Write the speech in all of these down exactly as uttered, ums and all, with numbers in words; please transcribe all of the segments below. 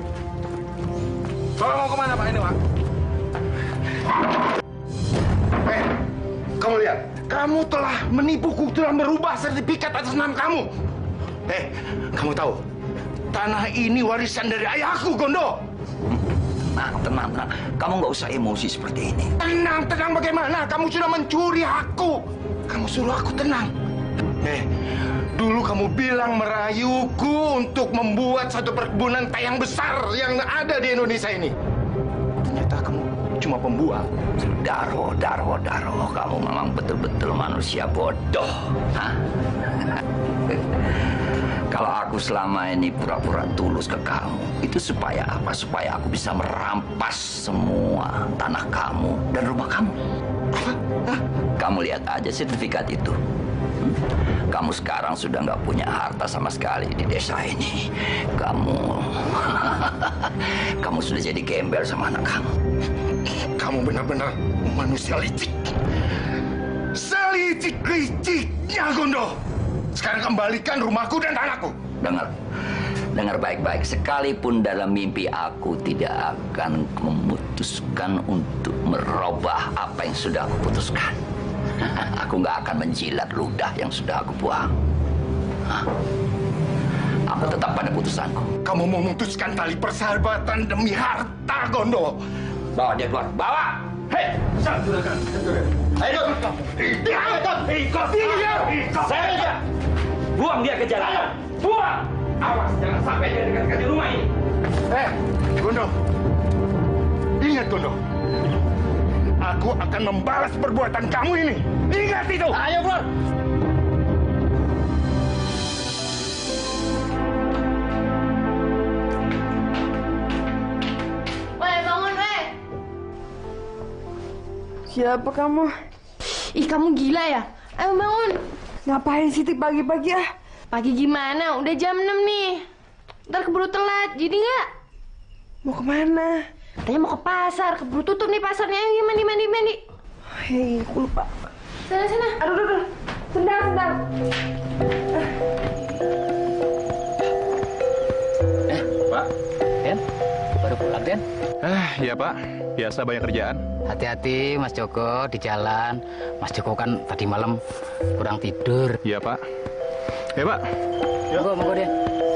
Bapak mau kemana Pak ini Pak? Eh, kamu lihat, kamu telah menipuku, telah merubah sertifikat atas nama kamu. Eh, kamu tahu, tanah ini warisan dari ayahku, Gondo. Tenang, tenang, tenang. Kamu nggak usah emosi seperti ini. Tenang, tenang bagaimana? Kamu sudah mencuri hakku. Kamu suruh aku tenang. Eh, dulu kamu bilang merayuku untuk membuat satu perkebunan teh yang besar yang ada di Indonesia ini. Ternyata kamu cuma pembuat. Daro, Daro, Daro. Kamu memang betul-betul manusia bodoh. Hah? Kalau aku selama ini pura-pura tulus ke kamu, itu supaya apa? Supaya aku bisa merampas semua tanah kamu dan rumah kamu. Hah? Kamu lihat aja sertifikat itu. Hmm? Kamu sekarang sudah nggak punya harta sama sekali di desa ini. Kamu, kamu sudah jadi gembel sama anak kamu. Kamu benar-benar manusia licik. Selicik-liciknya, Gondo. Sekarang kembalikan rumahku dan tanahku. Dengar, dengar baik-baik. Sekalipun dalam mimpi aku tidak akan memutuskan untuk merubah apa yang sudah aku putuskan. Aku nggak akan menjilat ludah yang sudah aku buang. Hah? Aku tetap pada putusanku. Kamu memutuskan tali persahabatan demi harta, Gondo. Bawa dia keluar. Bawa! Hei! Santurakan. Ayo! Ikut! Ikut! Ikut! Saya aja! Buang dia ke jalanan! Buang! Awas, jangan sampai dia dekat-dekat di rumah ini. Eh, Gondo. Ingat, Gondo. Aku akan membalas perbuatan kamu ini. Ingat itu! Ayo, keluar! Weh, bangun, weh! Siapa kamu? Ih, kamu gila ya? Ayo bangun. Ngapain sih pagi-pagi ah? Pagi gimana? Udah jam enam nih. Ntar keburu telat, jadi nggak? Mau kemana? Katanya mau ke pasar, keburu tutup nih pasarnya. Ayo mandi, mandi, mandi. Hei, aku lupa. Sana, sana. Aduh, aduh, aduh. Sendal, sendal. Eh, Pak. Den, baru pulang, Den? Eh, iya Pak. Biasa banyak kerjaan. Hati-hati, Mas Joko, di jalan. Mas Joko kan tadi malam kurang tidur. Iya, Pak. Ya, Pak. Monggo, monggo, Den.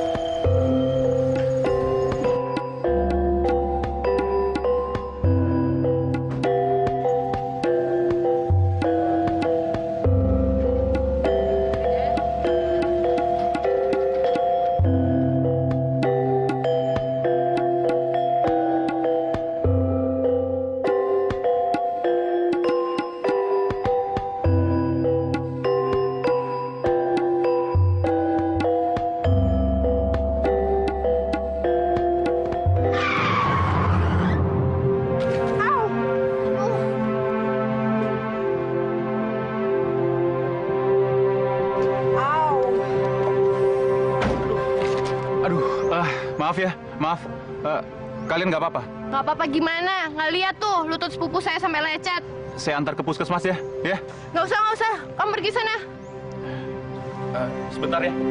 Maaf ya, maaf. Uh, kalian nggak apa-apa? Nggak apa-apa gimana? Nggak lihat tuh lutut sepupu saya sampai lecet. Saya antar ke puskesmas ya, ya? Nggak usah, nggak usah. Kamu pergi sana. Uh, sebentar ya.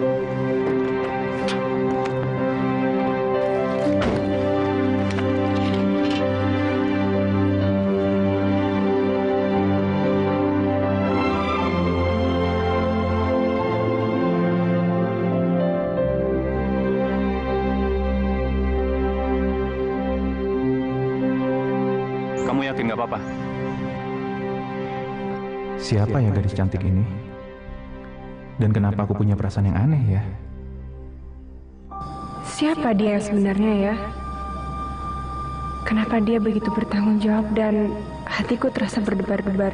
Kamu yakin nggak apa-apa? Siapa ya gadis cantik ini? Dan kenapa aku punya perasaan yang aneh ya? Siapa dia yang sebenarnya ya? Kenapa dia begitu bertanggung jawab dan hatiku terasa berdebar-debar?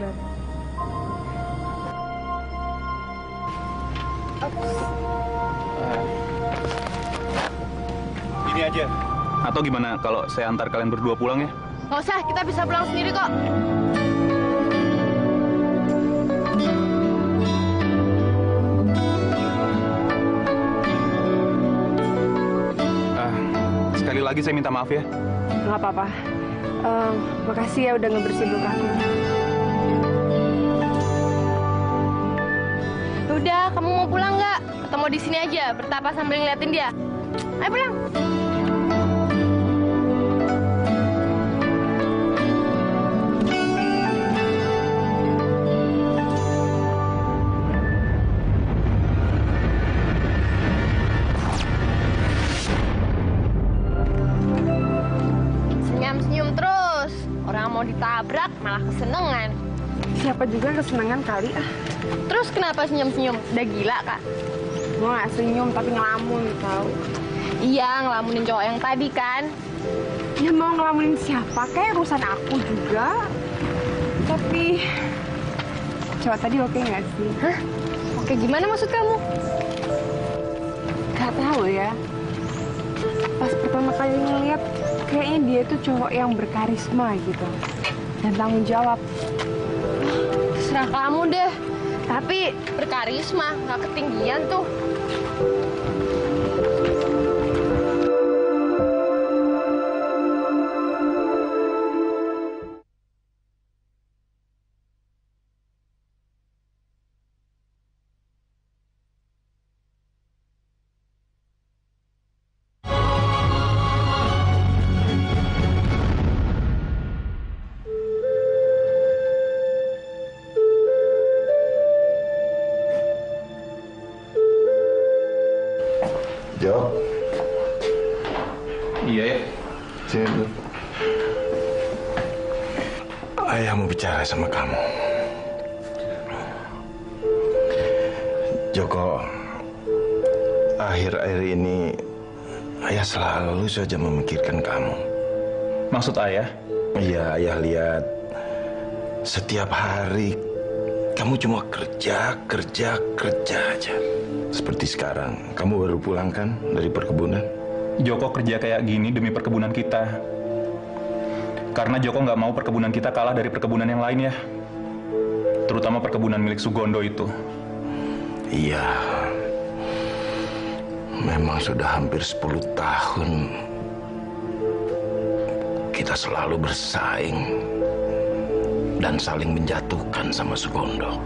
Ini aja. Atau gimana kalau saya antar kalian berdua pulang ya? Nggak usah, kita bisa pulang sendiri kok. Uh, sekali lagi saya minta maaf ya. Nggak apa-apa. Uh, makasih ya udah ngebersihin lukaku. Udah, kamu mau pulang nggak? Atau mau di sini aja, bertapa sambil ngeliatin dia? Ayo pulang. mau ditabrak malah kesenengan. Siapa juga kesenangan kali ah. Terus kenapa senyum-senyum? Udah gila, Kak? Gue gak senyum tapi ngelamun tau. Iya, ngelamunin cowok yang tadi kan. Ya mau ngelamunin siapa? Kayak urusan aku juga. Tapi cowok tadi oke nggak sih? Hah? Oke, gimana maksud kamu? Gak tahu ya. Pas pertama kali ngeliat, kayaknya dia tuh cowok yang berkarisma gitu. Dan tanggung jawab. Serah kamu deh. Tapi berkarisma, nggak ketinggian tuh. Jo. Iya ya. Sini dulu. Ayah mau bicara sama kamu. Joko, akhir-akhir ini ayah selalu saja memikirkan kamu. Maksud ayah? Iya, ayah lihat setiap hari kamu cuma kerja, kerja, kerja aja. Seperti sekarang, kamu baru pulang kan dari perkebunan? Joko kerja kayak gini demi perkebunan kita. Karena Joko nggak mau perkebunan kita kalah dari perkebunan yang lain ya. Terutama perkebunan milik Sugondo itu. Iya. Memang sudah hampir sepuluh tahun kita selalu bersaing dan saling menjatuhkan sama Sugondo.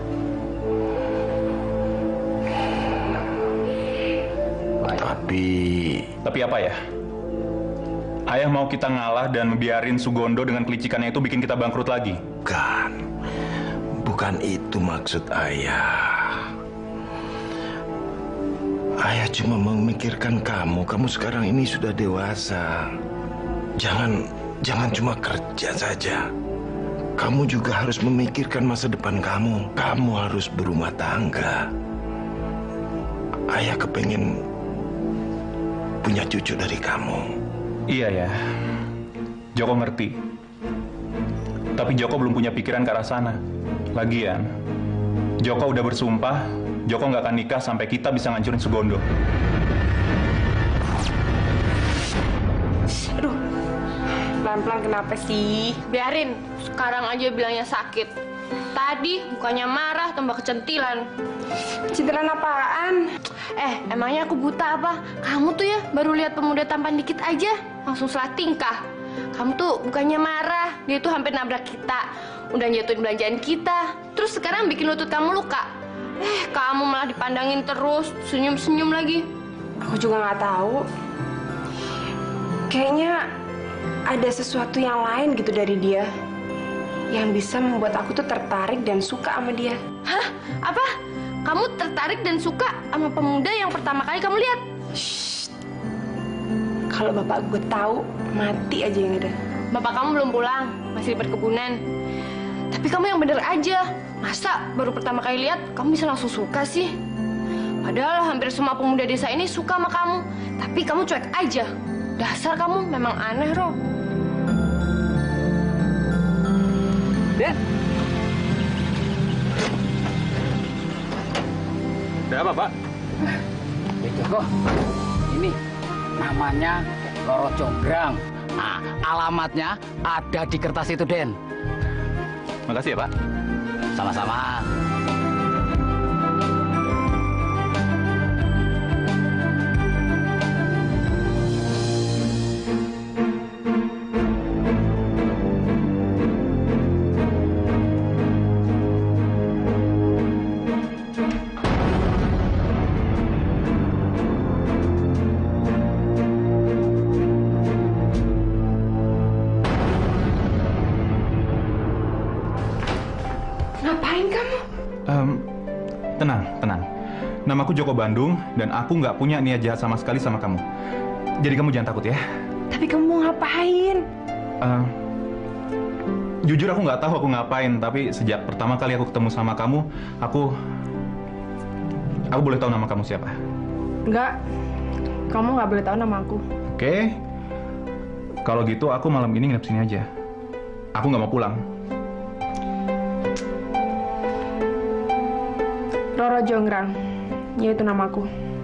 Tapi... Tapi apa ya? Ayah mau kita ngalah dan membiarin Sugondo dengan kelicikannya itu bikin kita bangkrut lagi? Bukan. Bukan itu maksud ayah. Ayah cuma memikirkan kamu. Kamu sekarang ini sudah dewasa. Jangan, jangan cuma kerja saja. Kamu juga harus memikirkan masa depan kamu. Kamu harus berumah tangga. Ayah kepengen punya cucu dari kamu. Iya ya, Joko ngerti. Tapi Joko belum punya pikiran ke arah sana. Lagian, Joko udah bersumpah, Joko nggak akan nikah sampai kita bisa ngancurin Sugondo. Aduh, pelan-pelan kenapa sih? Biarin, sekarang aja bilangnya sakit. Tadi mukanya marah, tambah kecentilan. Citilan apaan? Eh, emangnya aku buta apa? Kamu tuh ya baru lihat pemuda tampan dikit aja, langsung salah tingkah. Kamu tuh bukannya marah, dia tuh hampir nabrak kita. Udah jatuhin belanjaan kita, terus sekarang bikin lutut kamu luka. Eh, kamu malah dipandangin terus, senyum-senyum lagi. Aku juga nggak tahu. Kayaknya ada sesuatu yang lain gitu dari dia. Yang bisa membuat aku tuh tertarik dan suka sama dia. Hah? Apa? Kamu tertarik dan suka sama pemuda yang pertama kali kamu lihat? Shh. Kalau bapak gue tahu, mati aja yang ada. Bapak kamu belum pulang, masih di perkebunan. Tapi kamu yang bener aja. Masa baru pertama kali lihat, kamu bisa langsung suka sih? Padahal hampir semua pemuda desa ini suka sama kamu. Tapi kamu cuek aja. Dasar kamu memang aneh, Ro. Den. Ada apa, Pak? Ya Joko, ini namanya Loro Jonggrang. Nah, alamatnya ada di kertas itu, Den. Makasih ya, Pak. Sama-sama. Tenang, tenang. Namaku Joko Bandung dan aku nggak punya niat jahat sama sekali sama kamu. Jadi kamu jangan takut ya. Tapi kamu mau ngapain? Uh, jujur aku nggak tahu aku ngapain, tapi sejak pertama kali aku ketemu sama kamu, aku, aku boleh tahu nama kamu siapa? Enggak, kamu nggak boleh tahu nama aku. Oke, kalau gitu aku malam ini nginep sini aja. Aku nggak mau pulang. Roro Jonggrang, ya itu namaku.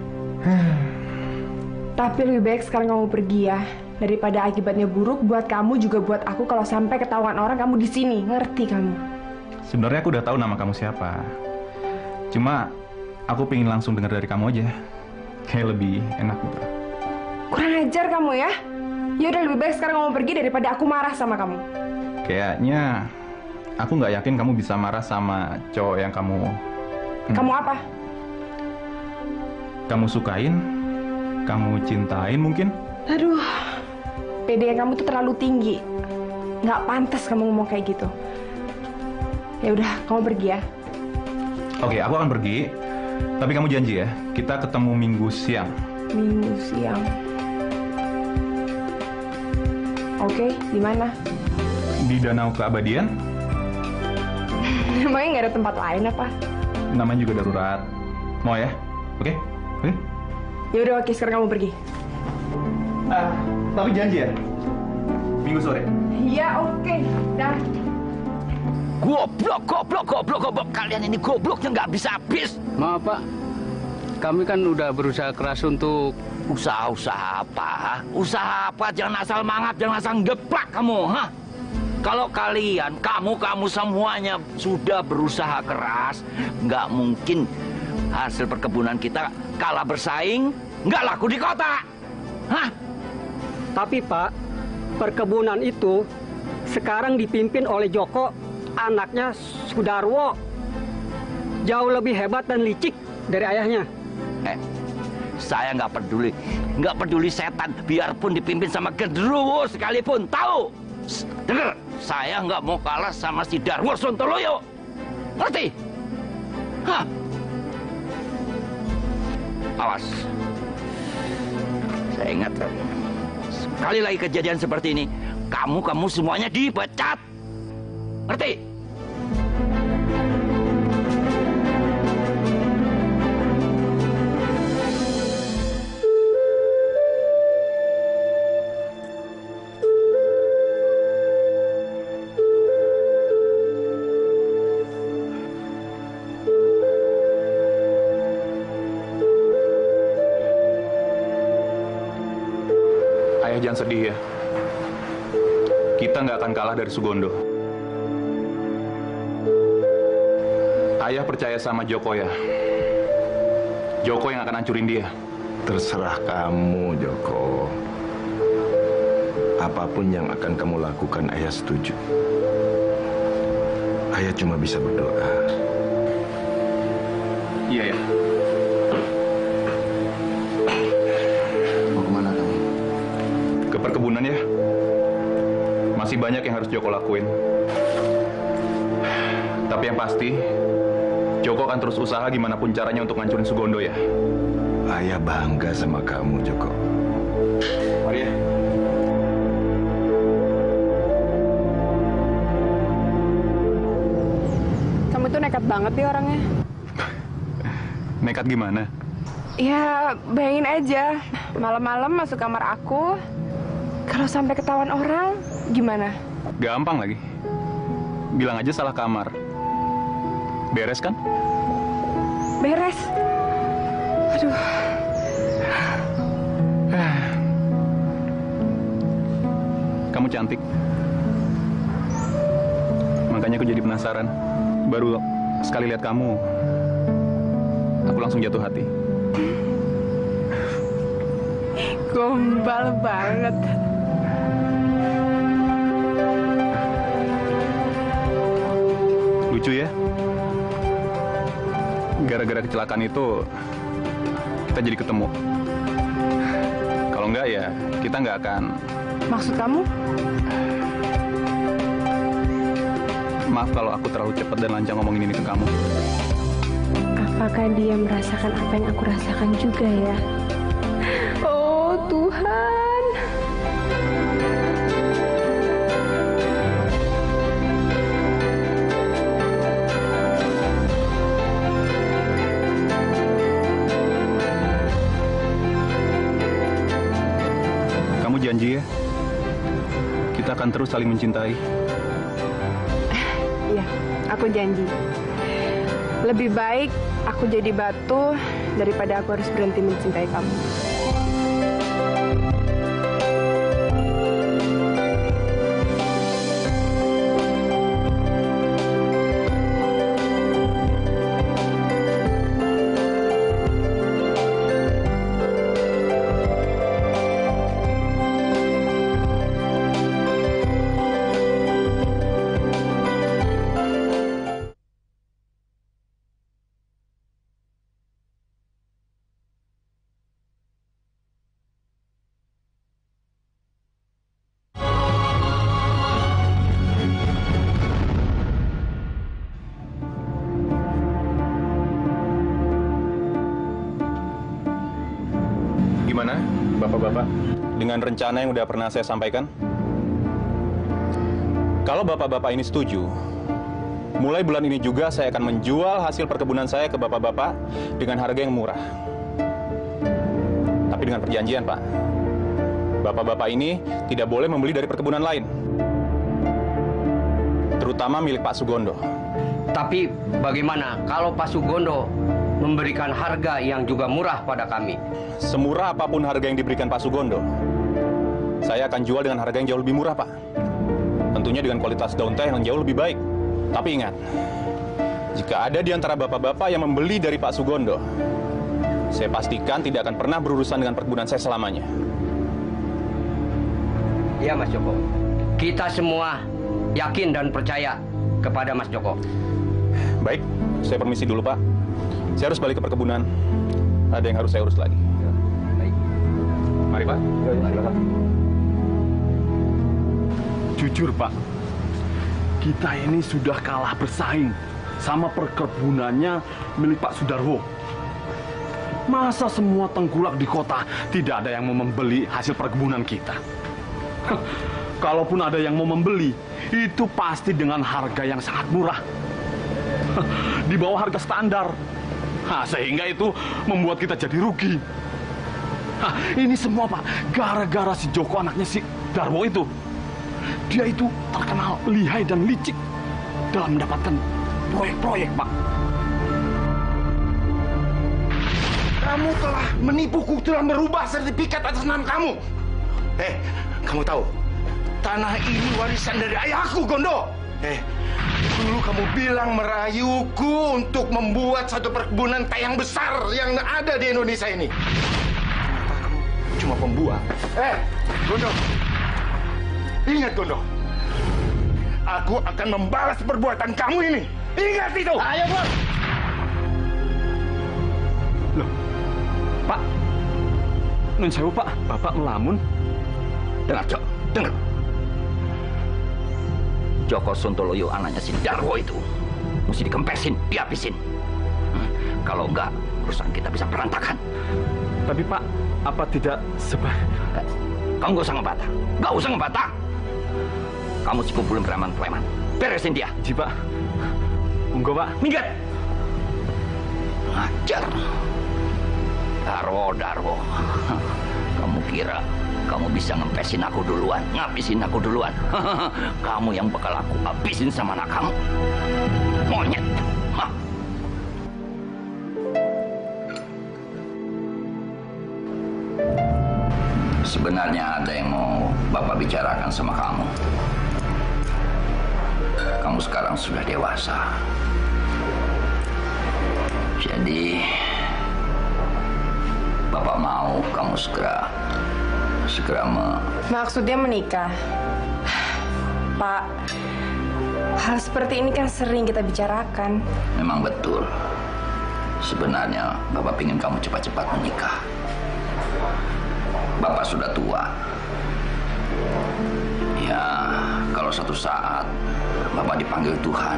Tapi lebih baik sekarang kamu pergi ya, daripada akibatnya buruk buat kamu juga buat aku kalau sampai ketahuan orang kamu di sini. Ngerti kamu? Sebenarnya aku udah tahu nama kamu siapa. Cuma aku pengen langsung dengar dari kamu aja. Kayak lebih enak gitu. Kurang ajar kamu ya. Ya udah lebih baik sekarang kamu pergi daripada aku marah sama kamu. Kayaknya aku nggak yakin kamu bisa marah sama cowok yang kamu. Hmm, Kamu apa? kamu sukain, kamu cintain mungkin. Aduh, pede kamu tuh terlalu tinggi. Nggak pantas kamu ngomong kayak gitu. Ya udah, kamu pergi ya. Oke, aku akan pergi. Tapi kamu janji ya, kita ketemu minggu siang. Minggu siang. Oke, di mana? Di Danau Keabadian. Emangnya nggak ada tempat lain apa? Namanya juga darurat. Mau ya? Oke? Oke? Ya udah, oke, sekarang kamu pergi. Ah, tapi janji ya. Minggu sore. Iya, oke. Dah. Goblok, goblok, goblok, goblok. Kalian ini gobloknya nggak bisa habis. Maaf Pak, kami kan udah berusaha keras untuk... Usaha-usaha apa? Usaha apa? Jangan asal mangap, jangan asal geplak kamu, hah? Kalau kalian, kamu-kamu semuanya sudah berusaha keras, nggak mungkin hasil perkebunan kita kalah bersaing, nggak laku di kota. Hah? Tapi Pak, perkebunan itu sekarang dipimpin oleh Joko, anaknya Sudarwo. Jauh lebih hebat dan licik dari ayahnya. Eh, saya nggak peduli, nggak peduli setan, biarpun dipimpin sama genderuwo sekalipun, tahu? Dengar, saya nggak mau kalah sama si Darwo Sontoloyo. Ngerti? Hah? Awas. Saya ingat, sekali lagi kejadian seperti ini, kamu-kamu semuanya dipecat. Ngerti? Jangan sedih ya. Kita nggak akan kalah dari Sugondo. Ayah percaya sama Joko ya. Joko yang akan hancurin dia. Terserah kamu, Joko. Apapun yang akan kamu lakukan, ayah setuju. Ayah cuma bisa berdoa. Iya ya. Perkebunan ya, masih banyak yang harus Joko lakuin. Tapi yang pasti, Joko akan terus usaha gimana pun caranya untuk ngancurin Sugondo ya. Ayah bangga sama kamu, Joko. Mari ya. Kamu tuh nekat banget ya orangnya. Nekat gimana? Ya, bayangin aja. Malam-malam masuk kamar aku. Kalau sampai ketahuan orang, gimana? Gampang lagi. Bilang aja salah kamar. Beres kan? Beres. Aduh. Kamu cantik. Makanya aku jadi penasaran. Baru sekali lihat kamu, aku langsung jatuh hati. Gombal banget. Lucu ya? Gara-gara kecelakaan itu, kita jadi ketemu. Kalau enggak ya, kita nggak akan... Maksud kamu? Maaf kalau aku terlalu cepat dan lancang ngomongin ini ke kamu. Apakah dia merasakan apa yang aku rasakan juga ya? Oh Tuhan. kita akan terus saling mencintai. Iya, aku janji. Lebih baik aku jadi batu daripada aku harus berhenti mencintai kamu. Gimana, Bapak-Bapak, dengan rencana yang udah pernah saya sampaikan? Kalau Bapak-Bapak ini setuju, mulai bulan ini juga saya akan menjual hasil perkebunan saya ke Bapak-Bapak dengan harga yang murah. Tapi dengan perjanjian, Pak. Bapak-Bapak ini tidak boleh membeli dari perkebunan lain. Terutama milik Pak Sugondo. Tapi bagaimana kalau Pak Sugondo memberikan harga yang juga murah pada kami? Semurah apapun harga yang diberikan Pak Sugondo, saya akan jual dengan harga yang jauh lebih murah, Pak. Tentunya dengan kualitas daun teh yang jauh lebih baik. Tapi ingat, jika ada di antara bapak-bapak yang membeli dari Pak Sugondo, saya pastikan tidak akan pernah berurusan dengan perkebunan saya selamanya. Iya, Mas Joko. Kita semua yakin dan percaya kepada Mas Joko. Baik, saya permisi dulu, Pak. Saya harus balik ke perkebunan. Ada yang harus saya urus lagi. Baik. Mari, Pak. Mari, Pak. Jujur, Pak, kita ini sudah kalah bersaing sama perkebunannya milik Pak Sudarwo. Masa semua tengkulak di kota tidak ada yang mau membeli hasil perkebunan kita? Kalaupun ada yang mau membeli, itu pasti dengan harga yang sangat murah. Di bawah harga standar. Nah, sehingga itu membuat kita jadi rugi. Nah, ini semua, Pak, gara-gara si Joko anaknya si Darwo itu. Dia itu terkenal lihai dan licik dalam mendapatkan proyek-proyek, Pak. Kamu telah menipuku, telah merubah sertifikat atas nama kamu. Eh, kamu tahu, tanah ini warisan dari ayahku, Gondo. Eh, dulu kamu bilang merayuku untuk membuat satu perkebunan teh yang besar yang ada di Indonesia ini. Ternyata kamu cuma pembuat. Eh, Gondo. Ingat, Gondo. Aku akan membalas perbuatan kamu ini. Ingat itu. Ayo, Bos. Loh, Pak. Nun sewu, Pak. Bapak melamun. Dengar, Jok. Dengar. Joko Sontoloyo anaknya si Darwo itu mesti dikempesin, dihabisin. Hmm, kalau enggak, perusahaan kita bisa berantakan. Tapi, Pak, apa tidak sebab... Eh, kamu nggak usah ngebantah. Nggak usah ngebantah. Kamu sih kumpulin preman-preman. Beresin dia. Ji, Pak. Monggo, Pak. Minggat. Ngajar. Darwo, Darwo. Kamu kira kamu bisa ngempesin aku duluan, ngabisin aku duluan. Kamu yang bakal aku habisin sama anak kamu. Monyet. Hah. Sebenarnya ada yang mau Bapak bicarakan sama kamu. Kamu sekarang sudah dewasa. Jadi, Bapak mau kamu segera segera me... Maksudnya menikah. Pak, hal seperti ini kan sering kita bicarakan. Memang betul. Sebenarnya Bapak ingin kamu cepat-cepat menikah. Bapak sudah tua. Ya, kalau suatu saat Bapak dipanggil Tuhan,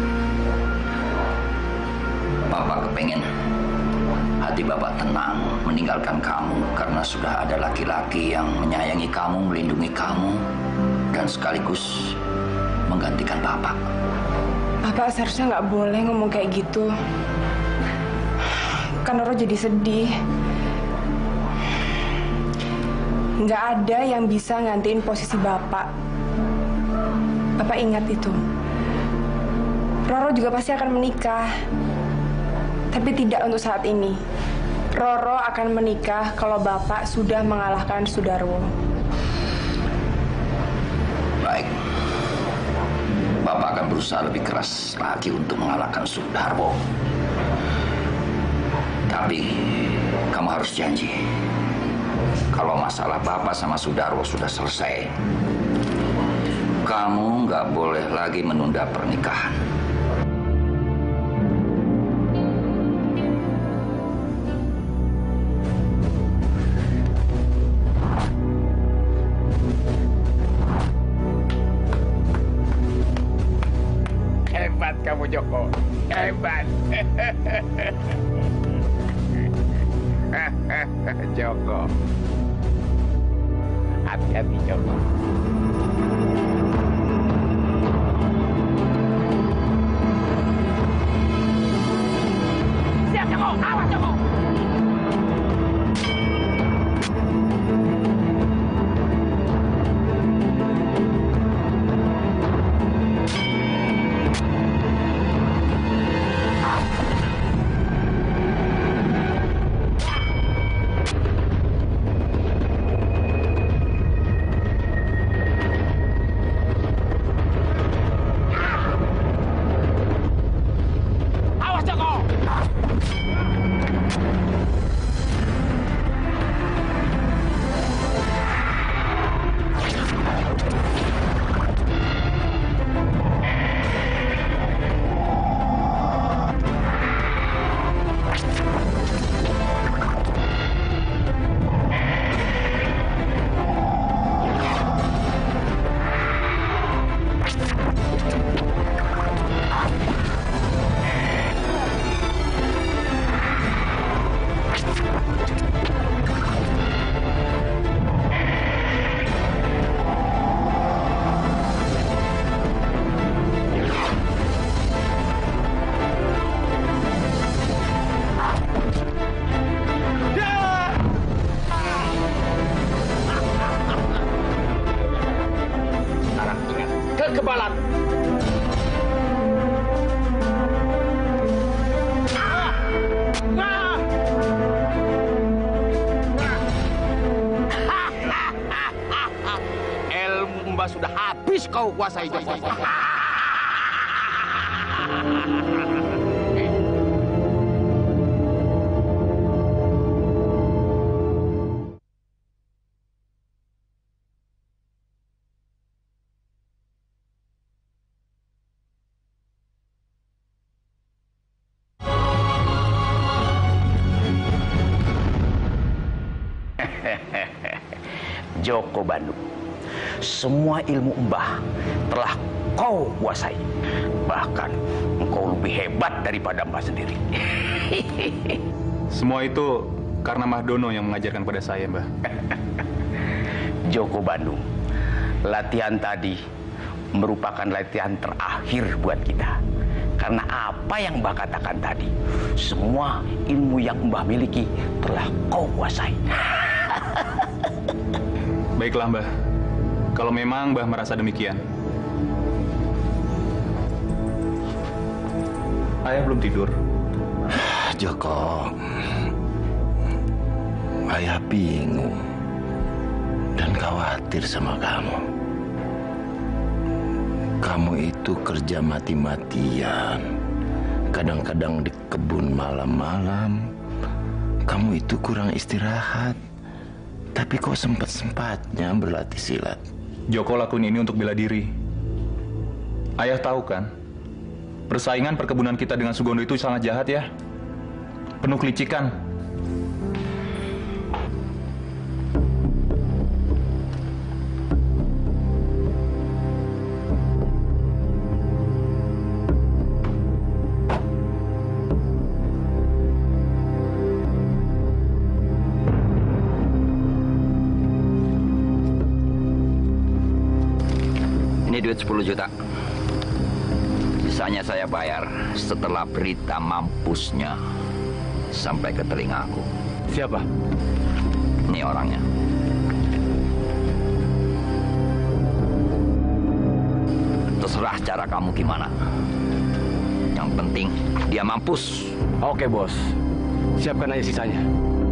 Bapak kepengen hati Bapak tenang meninggalkan kamu karena sudah ada laki-laki yang menyayangi kamu, melindungi kamu, dan sekaligus menggantikan Bapak. Bapak seharusnya nggak boleh ngomong kayak gitu. Kan Roro jadi sedih. Nggak ada yang bisa ngantiin posisi Bapak. Bapak ingat itu. Roro juga pasti akan menikah. Tapi tidak untuk saat ini. Roro akan menikah kalau Bapak sudah mengalahkan Sudarwo. Baik. Bapak akan berusaha lebih keras lagi untuk mengalahkan Sudarwo. Tapi kamu harus janji, kalau masalah Bapak sama Sudarwo sudah selesai, kamu nggak boleh lagi menunda pernikahan. Hebat kamu, Joko. Hebat. Joko. Hati-hati, Joko. Siap, Joko. Awas, Joko. Kekebalan. Ilmu Mbah sudah habis kau kuasai, Joko. Joko Bandung, semua ilmu Mbah telah kau kuasai. Bahkan engkau lebih hebat daripada Mbah sendiri. Semua itu karena Mbah Dono yang mengajarkan pada saya, Mbah. Joko Bandung, latihan tadi merupakan latihan terakhir buat kita. Karena apa yang Mbah katakan tadi, semua ilmu yang Mbah miliki telah kau kuasai. Baiklah, Mbah. Kalau memang Mbah merasa demikian. Ayah belum tidur. Joko, ayah bingung dan khawatir sama kamu. Kamu itu kerja mati-matian. Kadang-kadang di kebun malam-malam. Kamu itu kurang istirahat. Tapi kok sempat-sempatnya berlatih silat? Joko lakuin ini untuk bela diri. Ayah tahu kan, persaingan perkebunan kita dengan Sugondo itu sangat jahat ya. Penuh kelicikan. Ini duit sepuluh juta. Sisanya saya bayar setelah berita mampusnya sampai ke telingaku. Siapa? Ini orangnya. terserah cara kamu gimana. Yang penting dia mampus. Oke, Bos. Siapkan aja sisanya.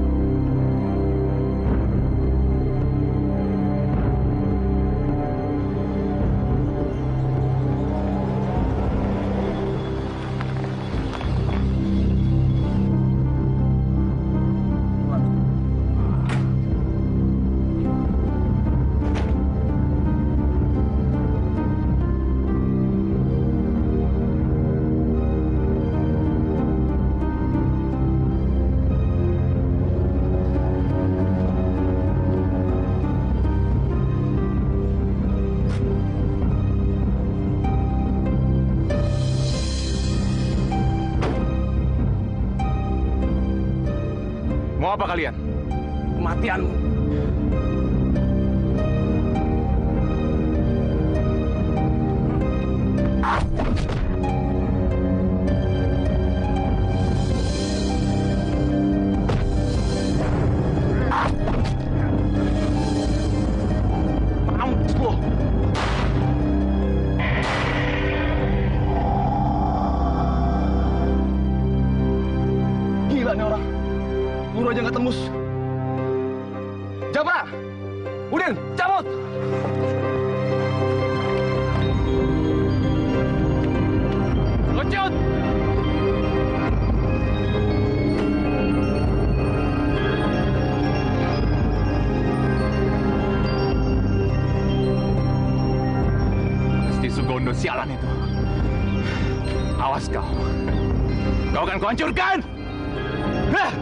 Mau apa kalian? Kematianmu. Mampus lo. Gila nih orang. Peluru aja nggak tembus. Jabra! Udin, cabut! Loncat! Pasti Sugondo sialan itu. Awas kau. Kau akan kuhancurkan! Hah!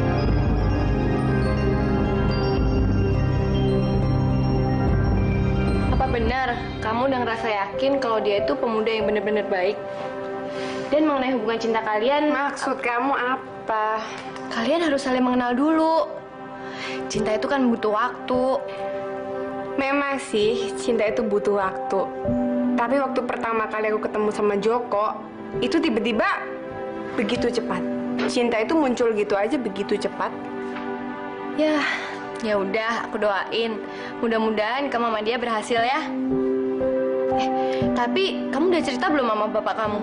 Benar, kamu udah ngerasa yakin kalau dia itu pemuda yang benar-benar baik. Dan mengenai hubungan cinta kalian, Maksud kamu apa? kalian harus saling mengenal dulu. Cinta itu kan butuh waktu. Memang sih, cinta itu butuh waktu. Tapi waktu pertama kali aku ketemu sama Joko, itu tiba-tiba begitu cepat. Cinta itu muncul gitu aja begitu cepat. Ya, ya udah, aku doain. Mudah-mudahan kamu sama dia berhasil ya. Eh, tapi kamu udah cerita belum sama bapak kamu?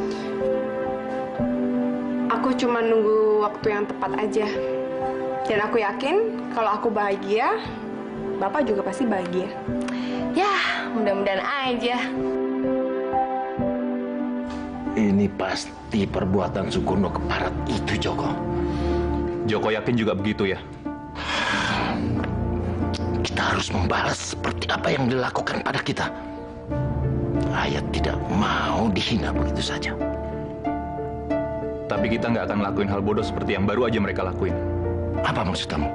Aku cuma nunggu waktu yang tepat aja. Dan aku yakin kalau aku bahagia, bapak juga pasti bahagia. Ya, mudah-mudahan aja. Ini pasti perbuatan Sugondo keparat itu, Joko. Joko yakin juga begitu ya? Kita harus membalas seperti apa yang dilakukan pada kita. Ayah tidak mau dihina begitu saja. Tapi kita nggak akan lakuin hal bodoh seperti yang baru aja mereka lakuin. Apa maksud kamu?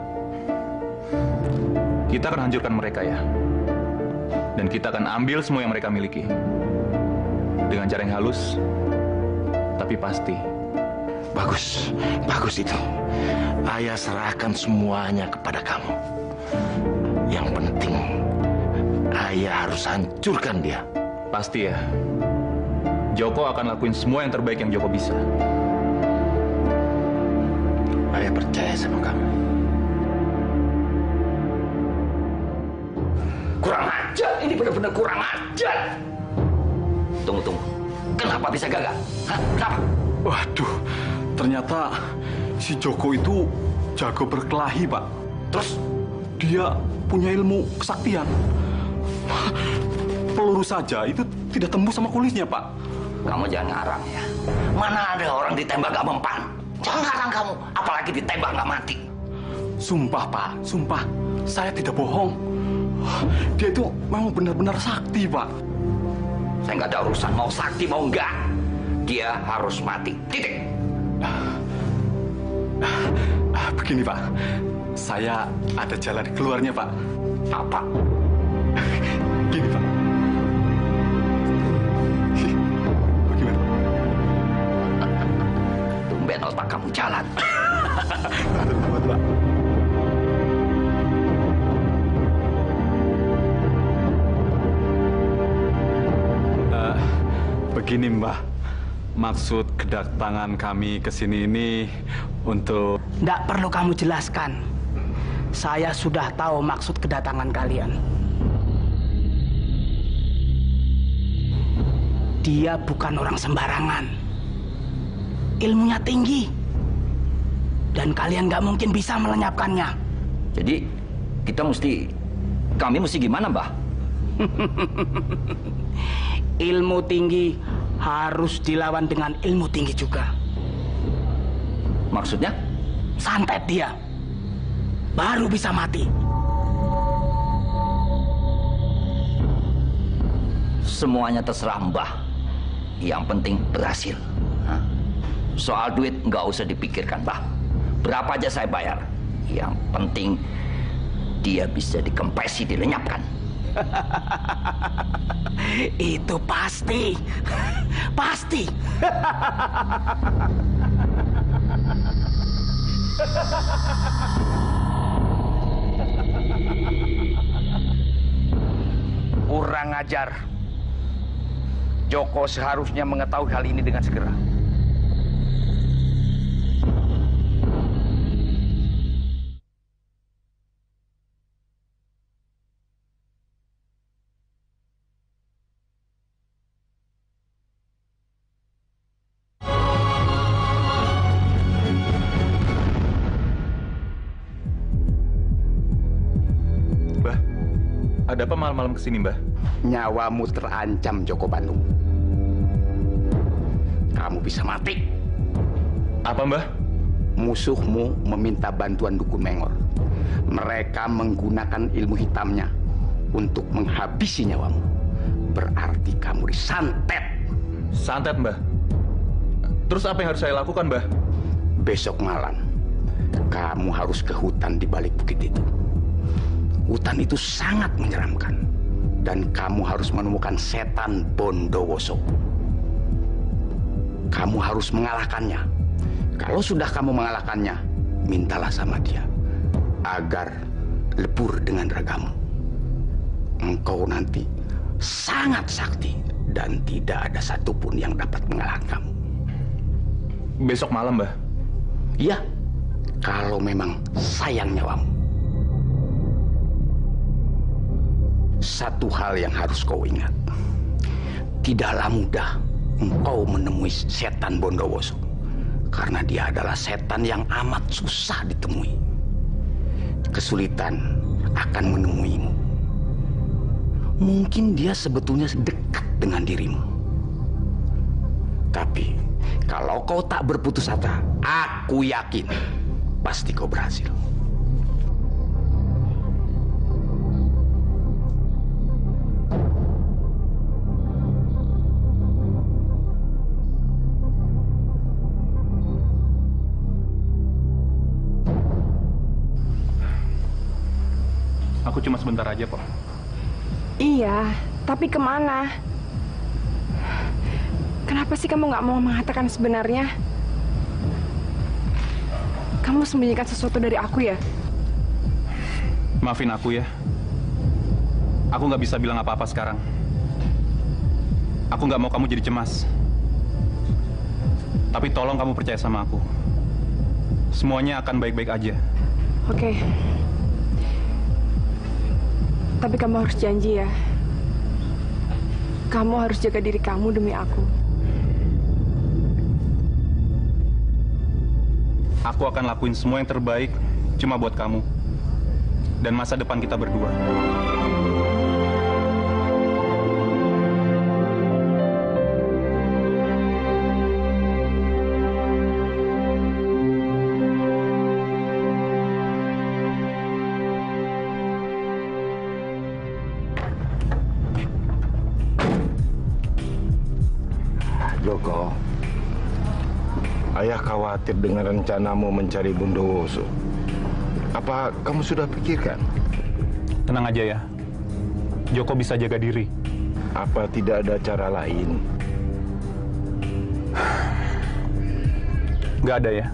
Kita akan hancurkan mereka ya. Dan kita akan ambil semua yang mereka miliki. Dengan cara yang halus, tapi pasti. Bagus, bagus itu. Ayah serahkan semuanya kepada kamu. Yang penting, ayah harus hancurkan dia. Pasti ya. Joko akan lakuin semua yang terbaik yang Joko bisa. Ayah percaya sama kamu. Kurang ajar, ini benar-benar kurang ajar. Tunggu, tunggu. Kenapa bisa gagal? Hah? Kenapa? Waduh, ternyata si Joko itu jago berkelahi, Pak. Terus? Dia punya ilmu kesaktian. Peluru saja itu tidak tembus sama kulitnya, Pak. Kamu jangan ngarang ya. Mana ada orang ditembak gak mempan? Jangan ngarang kamu, apalagi ditembak gak mati. Sumpah, Pak. Sumpah. Saya tidak bohong. Dia itu memang benar-benar sakti, Pak. Saya nggak ada urusan mau sakti mau enggak. Dia harus mati. Titik. Begini, Pak. Saya ada jalan keluarnya, Pak. Apa? Gini, Pak. Bagaimana? Tumben otak kamu jalan. Betul, Pak. Uh, begini, Mbah. Maksud kedatangan kami ke sini ini untuk... Nggak perlu kamu jelaskan. Saya sudah tahu maksud kedatangan kalian. dia bukan orang sembarangan. Ilmunya tinggi. Dan kalian nggak mungkin bisa melenyapkannya. Jadi, kita mesti... Kami mesti gimana, Mbah? Ilmu tinggi harus dilawan dengan ilmu tinggi juga. Maksudnya? Santet dia. Baru bisa mati. Semuanya terserah Mbah. Yang penting berhasil. Hah? Soal duit nggak usah dipikirkan, Mbah. Berapa aja saya bayar. Yang penting dia bisa dikempesi, dilenyapkan. Itu pasti. Pasti. Kurang ajar. Joko seharusnya mengetahui hal ini dengan segera. Ada apa malam-malam kesini, Mbah? Nyawamu terancam, Joko Bandung. Kamu bisa mati. Apa, Mbah? Musuhmu meminta bantuan Dukun Mengor. Mereka menggunakan ilmu hitamnya untuk menghabisi nyawamu. Berarti kamu disantet. Santet, Mbah? Terus apa yang harus saya lakukan, Mbah? Besok malam, kamu harus ke hutan di balik bukit itu. Hutan itu sangat menyeramkan. Dan kamu harus menemukan setan Bondowoso. Kamu harus mengalahkannya. Kalau sudah kamu mengalahkannya, mintalah sama dia agar lebur dengan ragamu. Engkau nanti sangat sakti dan tidak ada satupun yang dapat mengalahkan kamu. Besok malam, Mbah? Iya, kalau memang sayang nyawamu. Satu hal yang harus kau ingat. Tidaklah mudah engkau menemui setan Bondowoso. Karena dia adalah setan yang amat susah ditemui. Kesulitan akan menemuimu. Mungkin dia sebetulnya dekat dengan dirimu. Tapi kalau kau tak berputus asa, aku yakin pasti kau berhasil. Aku cuma sebentar aja kok. Iya, tapi kemana? Kenapa sih kamu nggak mau mengatakan sebenarnya? Kamu sembunyikan sesuatu dari aku ya? Maafin aku ya. Aku nggak bisa bilang apa-apa sekarang. Aku nggak mau kamu jadi cemas. Tapi tolong kamu percaya sama aku. Semuanya akan baik-baik aja. Oke. Tapi kamu harus janji ya. Kamu harus jaga diri kamu demi aku. Aku akan lakuin semua yang terbaik cuma buat kamu. Dan masa depan kita berdua. Joko, ayah khawatir dengan rencanamu mencari Bondowoso. Apa kamu sudah pikirkan? Tenang aja ya. Joko bisa jaga diri. Apa tidak ada cara lain? Gak ada ya.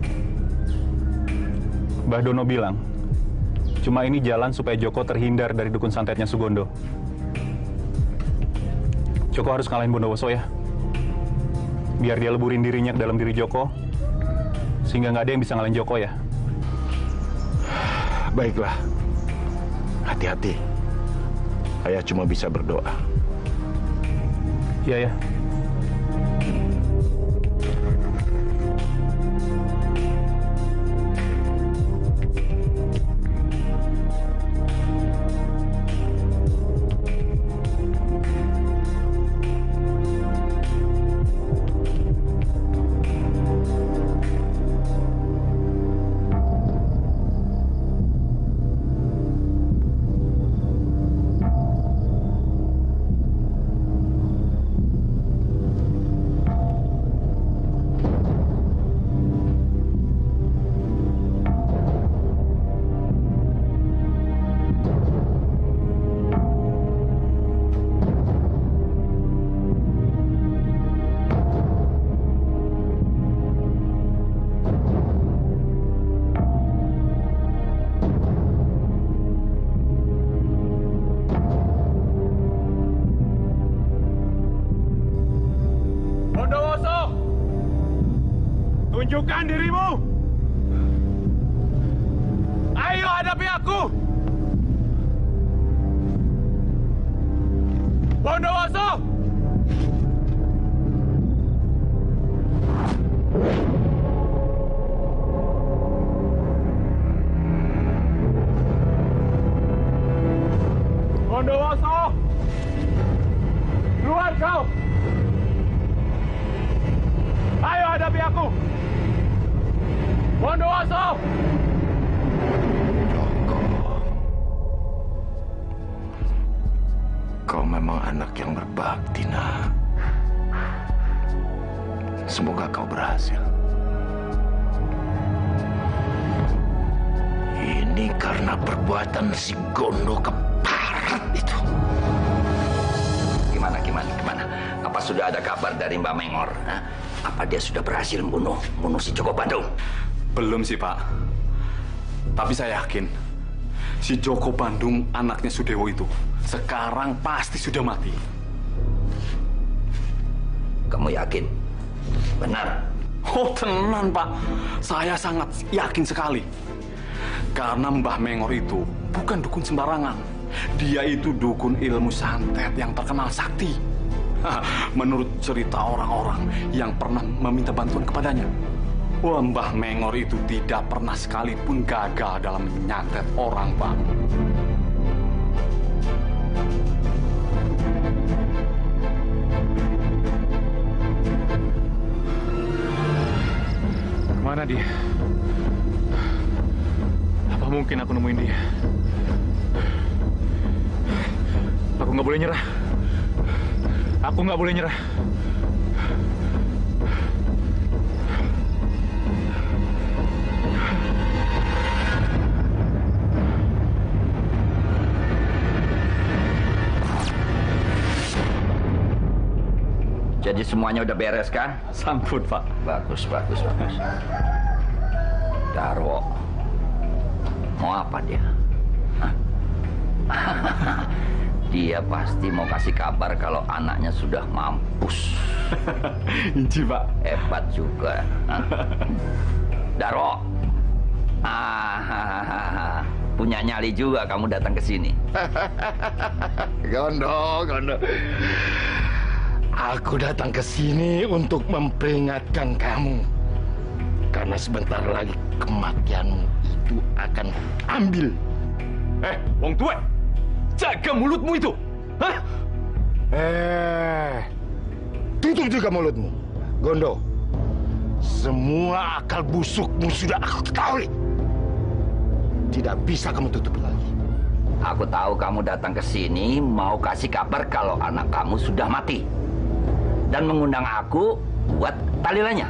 Mbah Dono bilang, cuma ini jalan supaya Joko terhindar dari dukun santetnya Sugondo. Joko harus ngalahin Bondowoso ya. Biar dia leburin dirinya ke dalam diri Joko, sehingga nggak ada yang bisa ngalahin Joko ya. Baiklah, hati-hati. Ayah cuma bisa berdoa. Iya ya. Tunjukkan dirimu. Ayo hadapi aku. Bondowoso. Bondowoso. Keluar kau. Ayo hadapi aku. Bondowoso! Joko, kau memang anak yang berbakti, nak. Semoga kau berhasil. Ini karena perbuatan si Gondo keparat itu. Gimana, gimana, gimana? Apa sudah ada kabar dari Mbak Mengor? Hah? Apa dia sudah berhasil membunuh, membunuh si Joko Bandung? Belum sih, Pak. Tapi saya yakin si Joko Bandung, anaknya Sudewo itu, sekarang pasti sudah mati. Kamu yakin? Benar? Oh, tenan, Pak. Saya sangat yakin sekali. Karena Mbah Mengor itu bukan dukun sembarangan. Dia itu dukun ilmu santet yang terkenal sakti. Menurut cerita orang-orang yang pernah meminta bantuan kepadanya. Wah, Mbah Mengor itu tidak pernah sekalipun gagal dalam menyantet orang, Pak. Kemana dia? Apa mungkin aku nemuin dia? Aku nggak boleh nyerah. Aku nggak boleh nyerah. Jadi semuanya udah beres kan? Sambut, Pak. Bagus, bagus, bagus. Darwo, mau apa dia? Hah? Dia pasti mau kasih kabar kalau anaknya sudah mampus. Inci, Pak. Hebat juga. Hah? Darwo, ah, punya nyali juga kamu datang ke sini. Gondo, Gondo. Aku datang ke sini untuk memperingatkan kamu. Karena sebentar lagi kematianmu itu akan ambil. Eh, wong tua, jaga mulutmu itu. Hah? Eh, tutup juga mulutmu, Gondo. Semua akal busukmu sudah aku ketahui. Tidak bisa kamu tutup lagi. Aku tahu kamu datang ke sini mau kasih kabar kalau anak kamu sudah mati. Dan mengundang aku buat tahlilannya.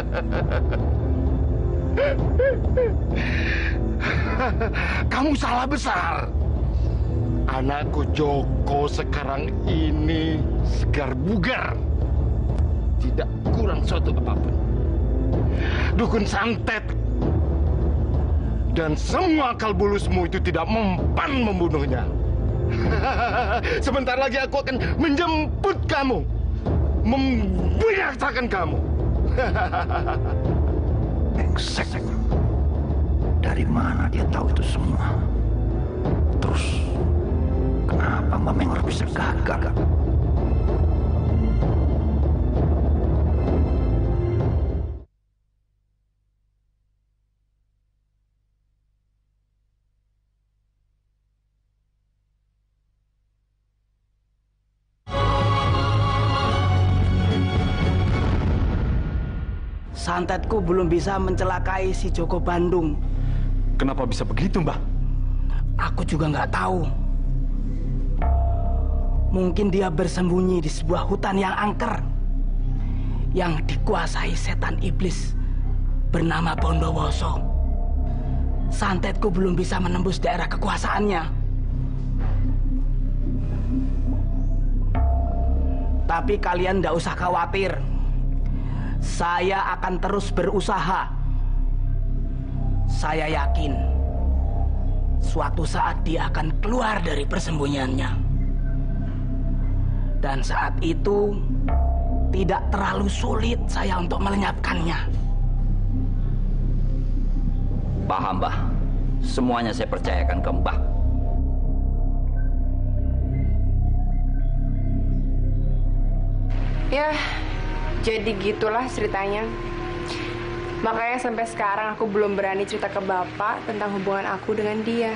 Kamu salah besar. Anakku Joko sekarang ini segar bugar. Tidak kurang suatu apapun. Dukun santet. Dan semua akal bulusmu itu tidak mempan membunuhnya. Sebentar lagi aku akan menjemput kamu. Membinasakan kamu. Brengsek. Dari mana dia tahu itu semua? Terus kenapa Mbak Mengor bisa gagal? santetku belum bisa mencelakai si Joko Bandung. Kenapa bisa begitu, Mbah? Aku juga nggak tahu. Mungkin dia bersembunyi di sebuah hutan yang angker, yang dikuasai setan iblis bernama Bondowoso. Santetku belum bisa menembus daerah kekuasaannya. Tapi kalian tidak usah khawatir. Saya akan terus berusaha. Saya yakin suatu saat dia akan keluar dari persembunyiannya. Dan saat itu tidak terlalu sulit saya untuk melenyapkannya. Paham, Mbah. Semuanya saya percayakan ke Mbah. Ya, jadi gitulah ceritanya. Makanya sampai sekarang aku belum berani cerita ke Bapak tentang hubungan aku dengan dia.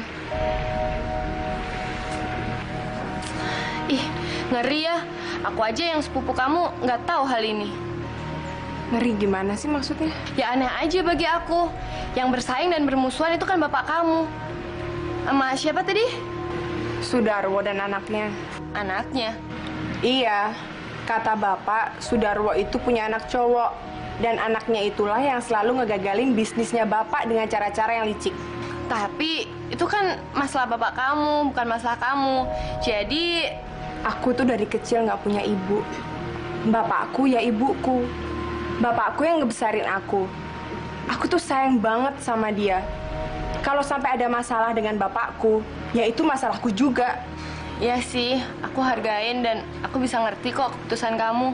Ih, ngeri ya. Aku aja yang sepupu kamu nggak tahu hal ini. Ngeri gimana sih maksudnya? Ya aneh aja bagi aku. Yang bersaing dan bermusuhan itu kan bapak kamu. Sama siapa tadi? Sudarwo dan anaknya. Anaknya? Iya, kata bapak Sudarwo itu punya anak cowok. Dan anaknya itulah yang selalu ngegagalin bisnisnya bapak dengan cara-cara yang licik. Tapi itu kan masalah bapak kamu, bukan masalah kamu. Jadi aku tuh dari kecil nggak punya ibu. Bapakku ya ibuku. Bapakku yang ngebesarin aku. Aku tuh sayang banget sama dia. Kalau sampai ada masalah dengan bapakku, ya itu masalahku juga. Ya sih, aku hargain dan aku bisa ngerti kok keputusan kamu.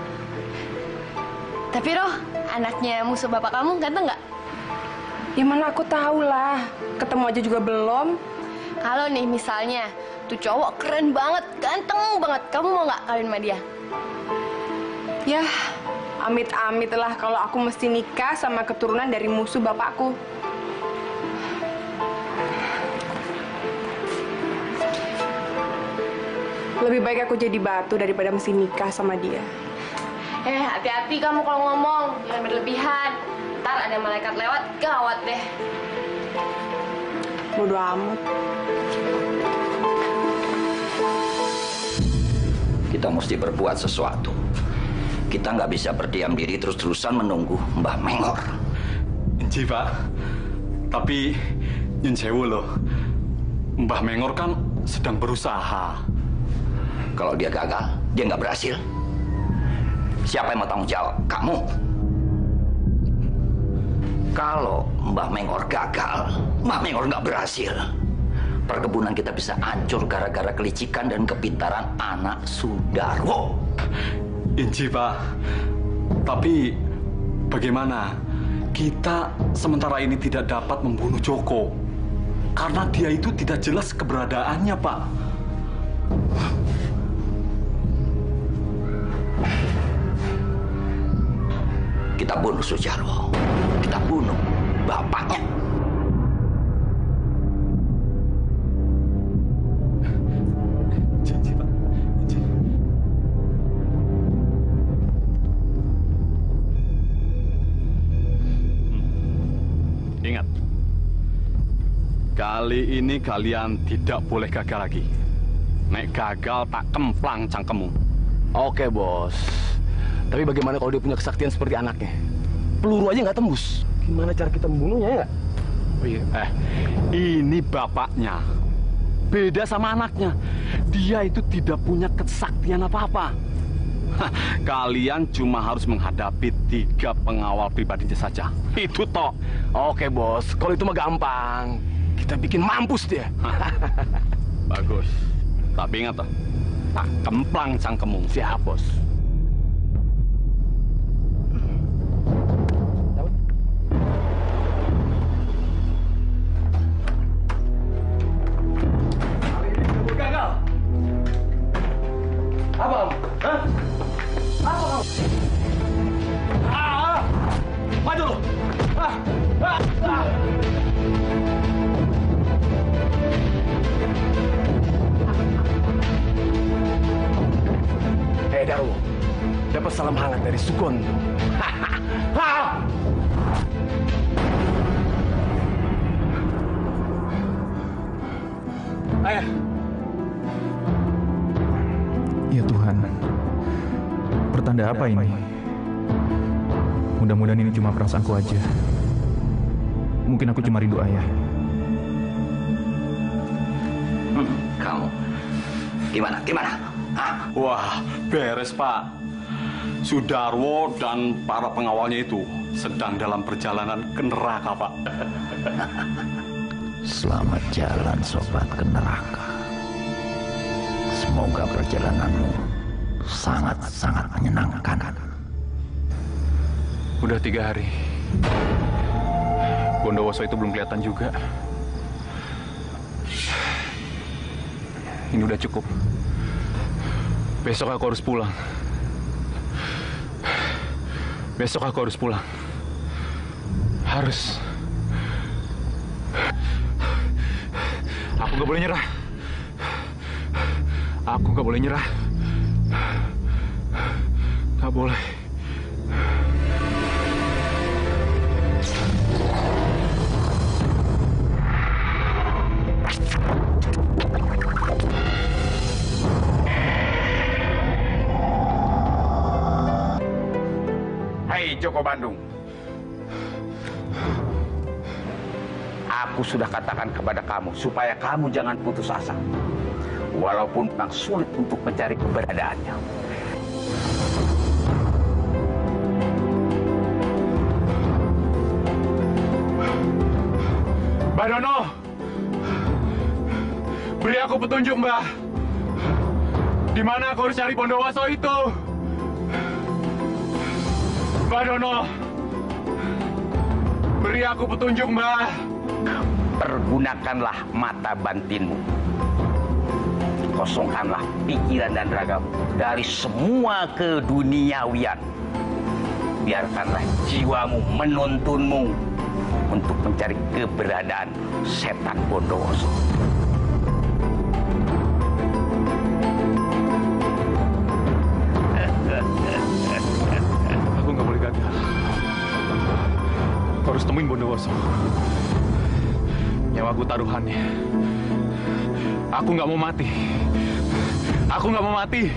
Tapi Roh, anaknya musuh bapak kamu ganteng nggak? Ya mana aku tahu lah. Ketemu aja juga belum. Kalau nih misalnya, tuh cowok keren banget, ganteng banget. Kamu mau nggak kawin sama dia? Ya, amit-amit lah kalau aku mesti nikah sama keturunan dari musuh bapakku. Lebih baik aku jadi batu daripada mesti nikah sama dia. Eh, hati-hati kamu kalau ngomong. Jangan berlebihan. Ntar ada malaikat lewat, gawat deh. Bodo amat. Kita mesti berbuat sesuatu. Kita nggak bisa berdiam diri terus-terusan menunggu Mbah Mengor. Enci, Pak. Tapi, nyun sewu loh. Mbah Mengor kan sedang berusaha. Kalau dia gagal, dia nggak berhasil. Siapa yang mau tanggung jawab? Kamu. Kalau Mbah Mengor gagal, Mbah Mengor nggak berhasil, perkebunan kita bisa hancur gara-gara kelicikan dan kepintaran anak Sudarwo. Inci, Pak. Tapi bagaimana? Kita sementara ini tidak dapat membunuh Joko. Karena dia itu tidak jelas keberadaannya, Pak. Kita bunuh Sujarwo. Kita bunuh bapaknya. Inci, Pak. Inci. Ingat, kali ini kalian tidak boleh gagal lagi. Nek gagal tak kemplang cangkemmu. Oke, Bos. Tapi bagaimana kalau dia punya kesaktian seperti anaknya? Peluru aja nggak tembus. Gimana cara kita membunuhnya ya? Oh iya. Eh, ini bapaknya. Beda sama anaknya. Dia itu tidak punya kesaktian apa-apa. Kalian cuma harus menghadapi tiga pengawal pribadinya saja. Itu toh. Oke, Bos. Kalau itu mah gampang. Kita bikin mampus dia. Bagus. Tapi ingat toh, tak kemplang cangkemmu. Siap, Bos. Apa kamu? Hah? Apa kamu? Ah! Maju lu! Ah! Ah! Ah! Eh, Darwo. dapat salam hangat dari Sugondo. Ayah. Ya Tuhan, pertanda apa ini? Mudah-mudahan ini cuma perasaanku aja. Mungkin aku cuma rindu ayah. Hmm, kamu gimana? Gimana? Hah? Wah, beres Pak. Sudarwo dan para pengawalnya itu sedang dalam perjalanan ke neraka, Pak. Selamat jalan sobat ke neraka. Semoga perjalananmu sangat-sangat menyenangkan. Udah tiga hari. Bondowoso itu belum kelihatan juga. Ini udah cukup. Besok aku harus pulang. Besok aku harus pulang. Harus. Aku nggak boleh nyerah. Aku nggak boleh nyerah. Nggak boleh. Hei Joko Bandung. Aku sudah katakan kepada kamu supaya kamu jangan putus asa. Walaupun memang sulit untuk mencari keberadaannya. Mbak Dono, beri aku petunjuk, Mbak. Di mana aku harus cari Bondowoso itu? Mbak Dono, beri aku petunjuk, Mbak. Pergunakanlah mata batinmu. Kosongkanlah pikiran dan ragamu dari semua keduniawian. Biarkanlah jiwamu menuntunmu untuk mencari keberadaan setan Bondowoso. Aku nggak boleh gagal. Aku harus temuin Bondowoso. Nyawaku taruhannya. Aku nggak mau mati. Aku nggak mau mati.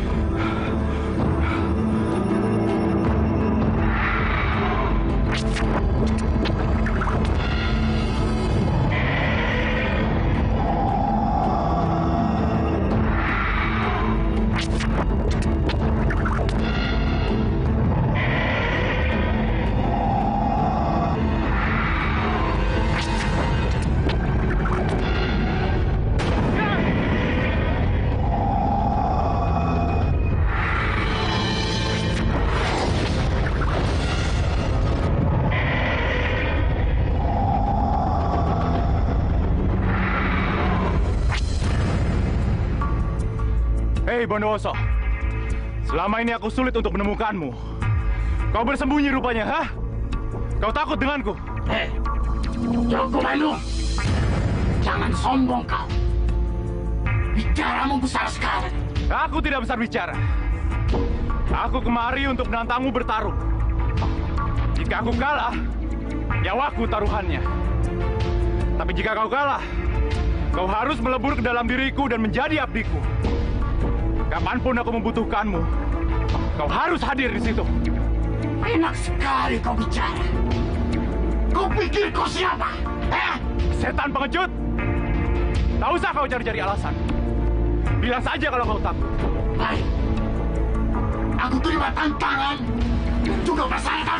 Hei Bondowoso, selama ini aku sulit untuk menemukanmu. Kau bersembunyi rupanya, hah? Kau takut denganku? Hei, Joko Bandung, jangan sombong kau. Bicaramu besar sekali. Aku tidak besar bicara. Aku kemari untuk menantangmu bertarung. Jika aku kalah, nyawaku taruhannya. Tapi jika kau kalah, kau harus melebur ke dalam diriku dan menjadi abdiku. Kapanpun aku membutuhkanmu, kau harus hadir di situ. Enak sekali kau bicara. Kau pikir kau siapa? Eh? Setan pengecut. Tak usah kau cari-cari alasan. Bilang saja kalau kau takut. Baik. Aku terima tantangan dan juga persyaratan.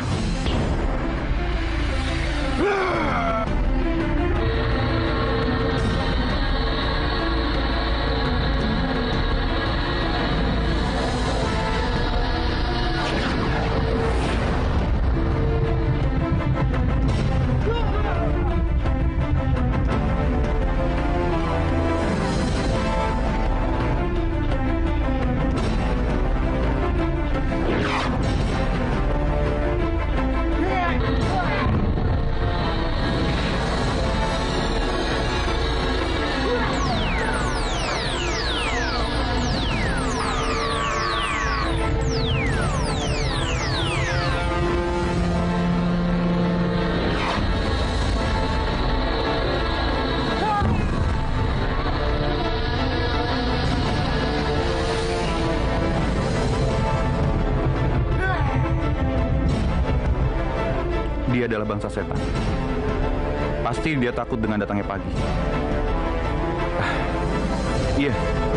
dia adalah bangsa setan. Pasti dia takut dengan datangnya pagi. Ah, iya.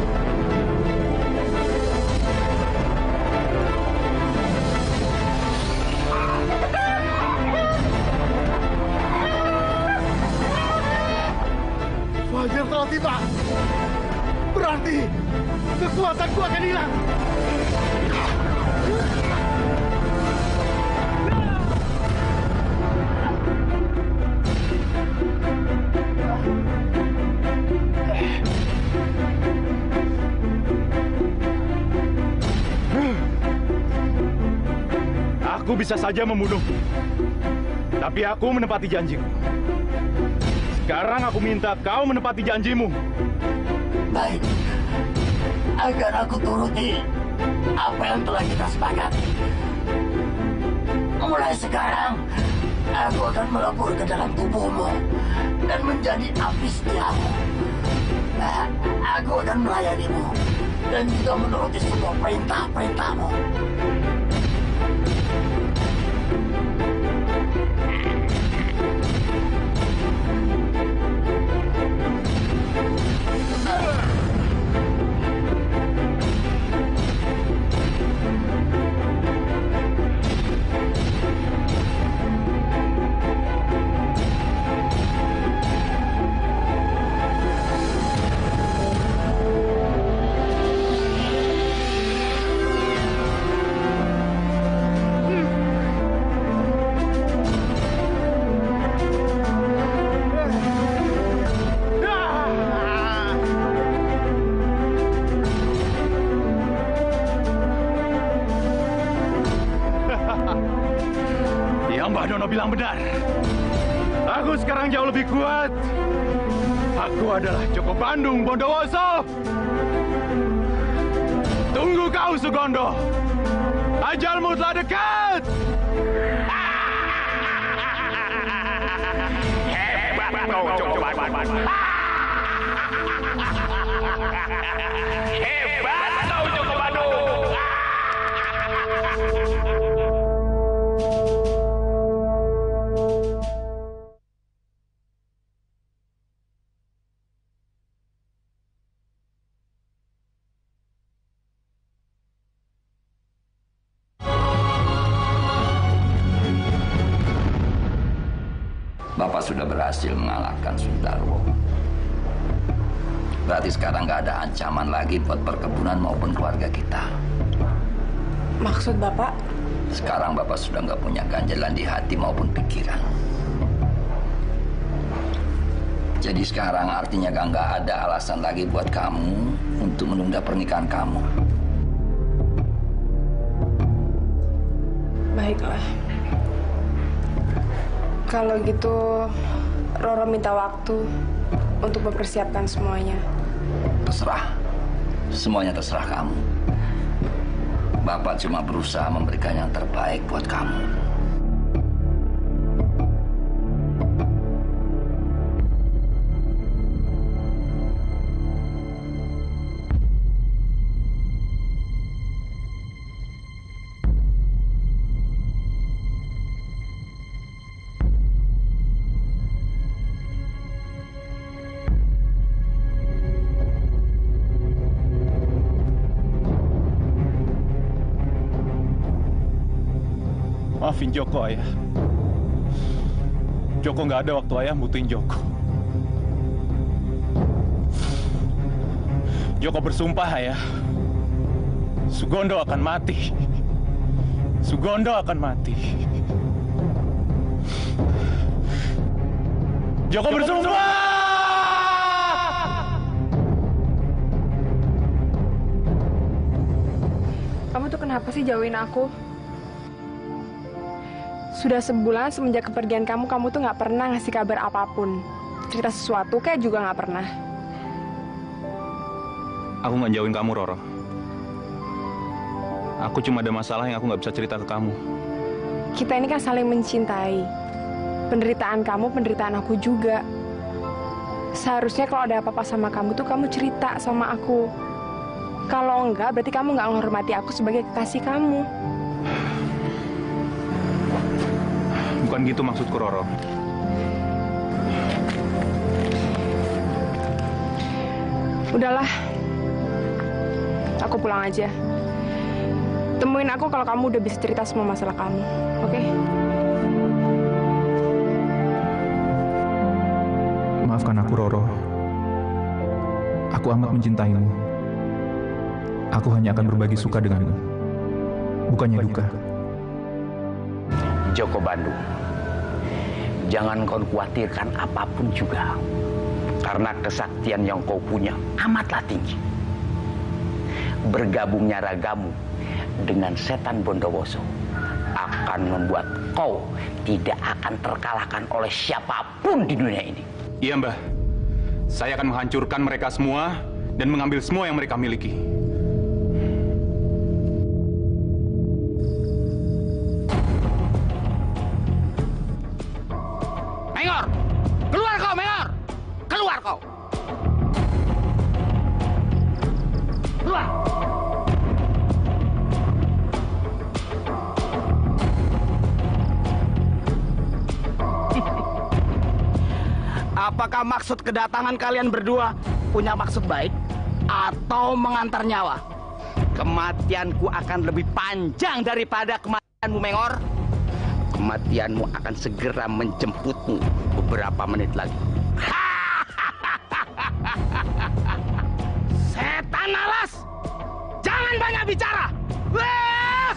Fajar telah tiba. Berarti kekuatanku akan hilang. Aku bisa saja membunuh, tapi aku menepati janjiku. Sekarang aku minta kau menepati janjimu. Baik, agar aku turuti apa yang telah kita sepakati. Mulai sekarang, aku akan melebur ke dalam tubuhmu dan menjadi api setiamu. Aku akan melayanimu dan juga menuruti semua perintah-perintahmu. Bilang benar. Aku sekarang jauh lebih kuat. Aku adalah Joko Bandung Bondowoso. Tunggu kau, Sugondo. Ajalmu telah dekat. Hebat kau, Joko Bandung. Hebat kau, Joko Bandung. Bapak sudah berhasil mengalahkan Sudarwo. Berarti sekarang nggak ada ancaman lagi buat perkebunan maupun keluarga kita. Maksud Bapak? Sekarang Bapak sudah nggak punya ganjalan di hati maupun pikiran. Jadi sekarang artinya nggak ada alasan lagi buat kamu untuk menunda pernikahan kamu. Baiklah. Kalau gitu, Roro minta waktu untuk mempersiapkan semuanya. Terserah. Semuanya terserah kamu. Bapak cuma berusaha memberikan yang terbaik buat kamu. Maafin Joko, Ayah. Joko nggak ada waktu Ayah butuhin Joko. Joko bersumpah, Ayah. Sugondo akan mati. Sugondo akan mati. Joko, Joko bersumpah! Kamu tuh kenapa sih jauhin aku? Sudah sebulan semenjak kepergian kamu, kamu tuh nggak pernah ngasih kabar apapun. Cerita sesuatu kayak juga nggak pernah. Aku nggak jauhin kamu, Roro. Aku cuma ada masalah yang aku nggak bisa cerita ke kamu. Kita ini kan saling mencintai. Penderitaan kamu, penderitaan aku juga. Seharusnya kalau ada apa-apa sama kamu tuh kamu cerita sama aku. Kalau enggak, berarti kamu nggak menghormati aku sebagai kekasih kamu. Bukan gitu maksudku, Roro. Udahlah, aku pulang aja. Temuin aku kalau kamu udah bisa cerita semua masalah kamu, oke? Okay? Maafkan aku, Roro. Aku amat mencintaimu. Aku hanya akan berbagi suka denganmu, bukannya duka. Joko Bandung, jangan kau khawatirkan apapun juga. Karena kesaktian yang kau punya amatlah tinggi. Bergabungnya ragamu dengan setan Bondowoso akan membuat kau tidak akan terkalahkan oleh siapapun di dunia ini. Iya, Mbah. Saya akan menghancurkan mereka semua dan mengambil semua yang mereka miliki. Mengor! Keluar kau, Mengor! Keluar kau! Keluar! Apakah maksud kedatangan kalian berdua punya maksud baik atau mengantar nyawa? Kematianku akan lebih panjang daripada kematianmu, Mengor. Kematianmu akan segera menjemputmu beberapa menit lagi. Setan alas! Jangan banyak bicara! Wah!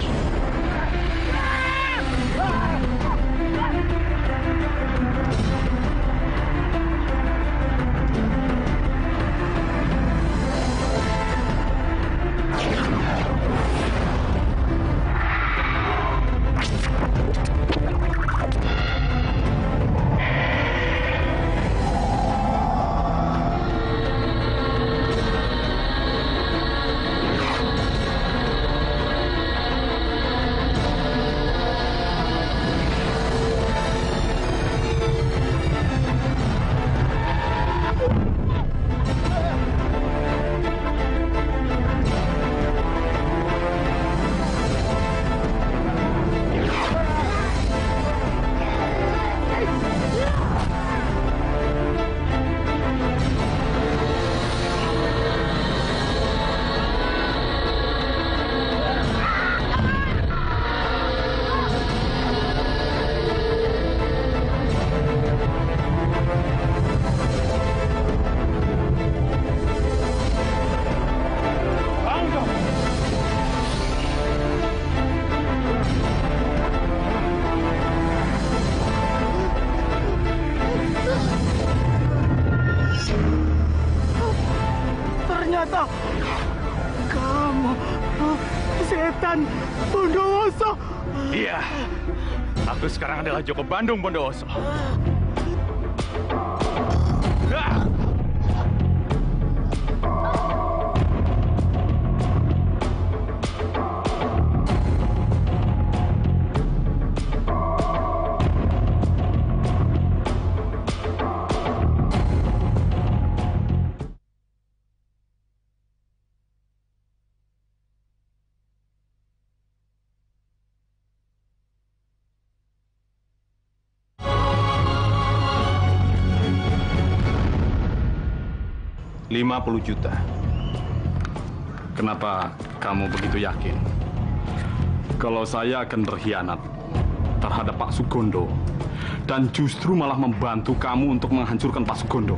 Ternyata kamu setan Bondowoso. Iya, aku sekarang adalah Joko Bandung Bondowoso. lima puluh juta. Kenapa kamu begitu yakin kalau saya akan berkhianat terhadap Pak Sugondo dan justru malah membantu kamu untuk menghancurkan Pak Sugondo?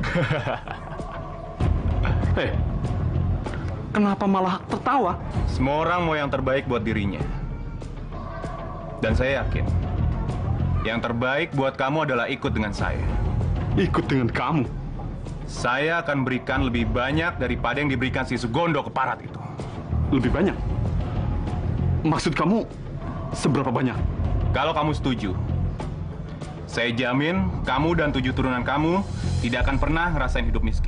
Hei, kenapa malah tertawa? Semua orang mau yang terbaik buat dirinya. Dan saya yakin yang terbaik buat kamu adalah ikut dengan saya. Ikut dengan kamu? Saya akan berikan lebih banyak daripada yang diberikan si Sugondo ke Parat itu. Lebih banyak? Maksud kamu seberapa banyak? Kalau kamu setuju, saya jamin kamu dan tujuh turunan kamu tidak akan pernah ngerasain hidup miskin.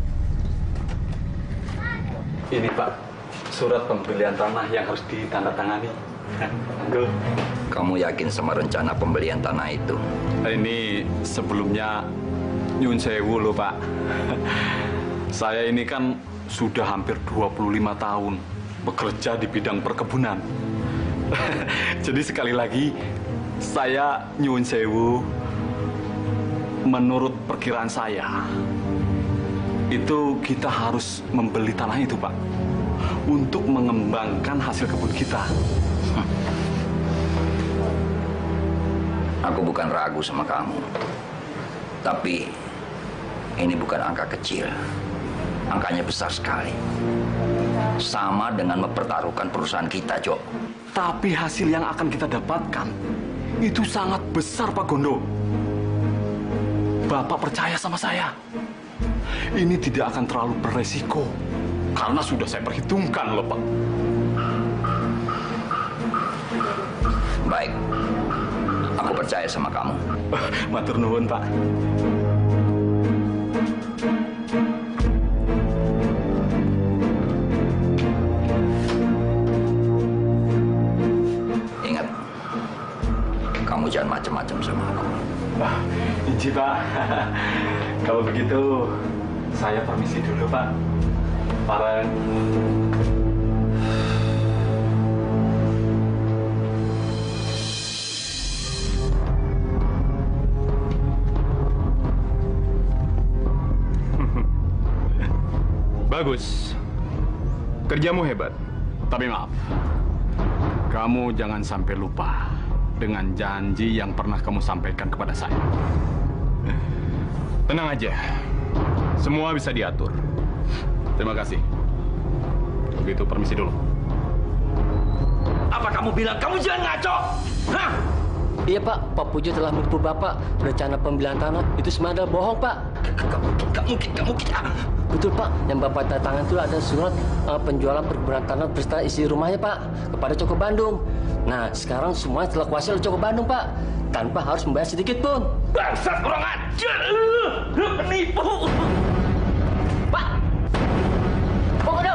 Ini Pak, surat pembelian tanah yang harus ditandatangani. Kamu yakin sama rencana pembelian tanah itu? Ini sebelumnya Nyun Sewu loh Pak. Saya ini kan sudah hampir dua puluh lima tahun bekerja di bidang perkebunan. Jadi sekali lagi Saya nyuwun sewu. Menurut perkiraan saya, itu kita harus membeli tanah itu, Pak, untuk mengembangkan hasil kebun kita. Aku bukan ragu sama kamu. Tapi ini bukan angka kecil. Angkanya besar sekali. Sama dengan mempertaruhkan perusahaan kita, Jo. Tapi hasil yang akan kita dapatkan itu sangat besar, Pak Gondo. Bapak percaya sama saya. Ini tidak akan terlalu beresiko. Karena sudah saya perhitungkan loh, Pak. Baik. Aku percaya sama kamu. Matur nuwun, Pak. Ingat, kamu jangan macam-macam sama aku. Wah, izin, Pak. Kalau begitu, saya permisi dulu, Pak. Para... Bagus. Kerjamu hebat. Tapi maaf, kamu jangan sampai lupa dengan janji yang pernah kamu sampaikan kepada saya. Tenang aja. Semua bisa diatur. Terima kasih. Begitu, permisi dulu. Apa kamu bilang? Kamu jangan ngaco! Hah? Iya, Pak. Pak Pujo telah menipu Bapak. Rencana pembelian tanah itu semua adalah bohong, Pak. Gak mungkin, gak mungkin, gak mungkin. Betul, Pak. Yang Bapak tanda tangan itu ada surat uh, penjualan perkebunan tanah beserta isi rumahnya, Pak, kepada Coko Bandung. Nah, sekarang semua telah kuasai oleh Coko Bandung, Pak, tanpa harus membayar sedikit pun. Bangsat, kurang ajar! Lu penipu! Pak! Pak Gondo!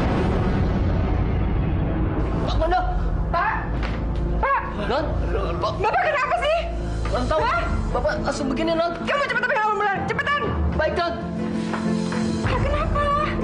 Pak Gondo! Pak! Pak! Non? Pak! Bapak kenapa sih? Non tahu. Bapak langsung begini, Non. Kamu cepat tapi kamu bulan, cepetan. Baik, Non. Pak, kenapa?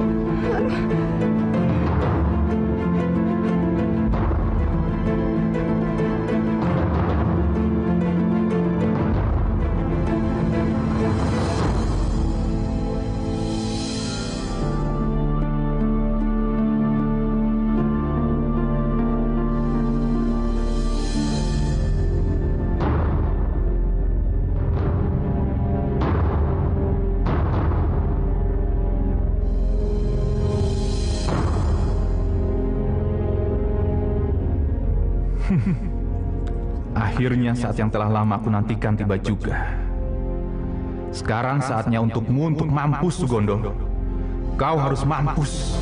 Akhirnya saat yang telah lama aku nantikan tiba juga. Sekarang saatnya untukmu untuk mampus, Sugondo. Kau harus mampus.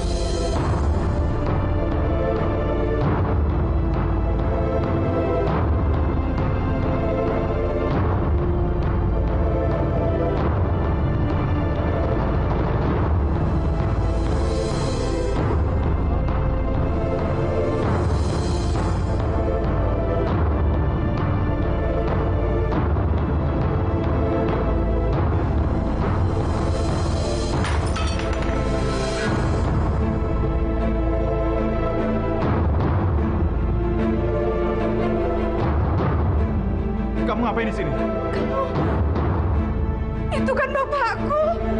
Kamu ngapain di sini? Kamu... Itu kan bapakku.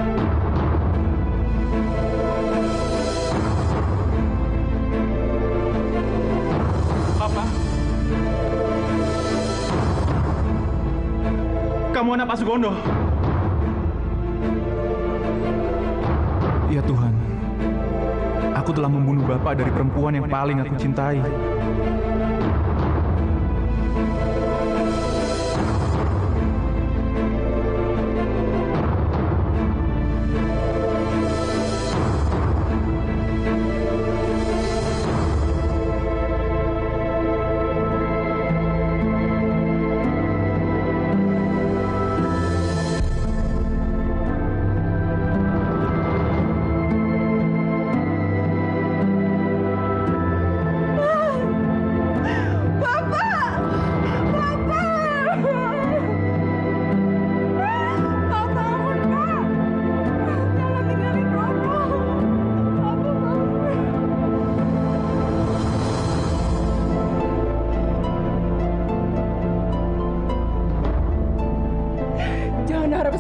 Papa? Kamu anak Pak Sugondo? Ya Tuhan, aku telah membunuh Bapak dari perempuan yang paling aku cintai.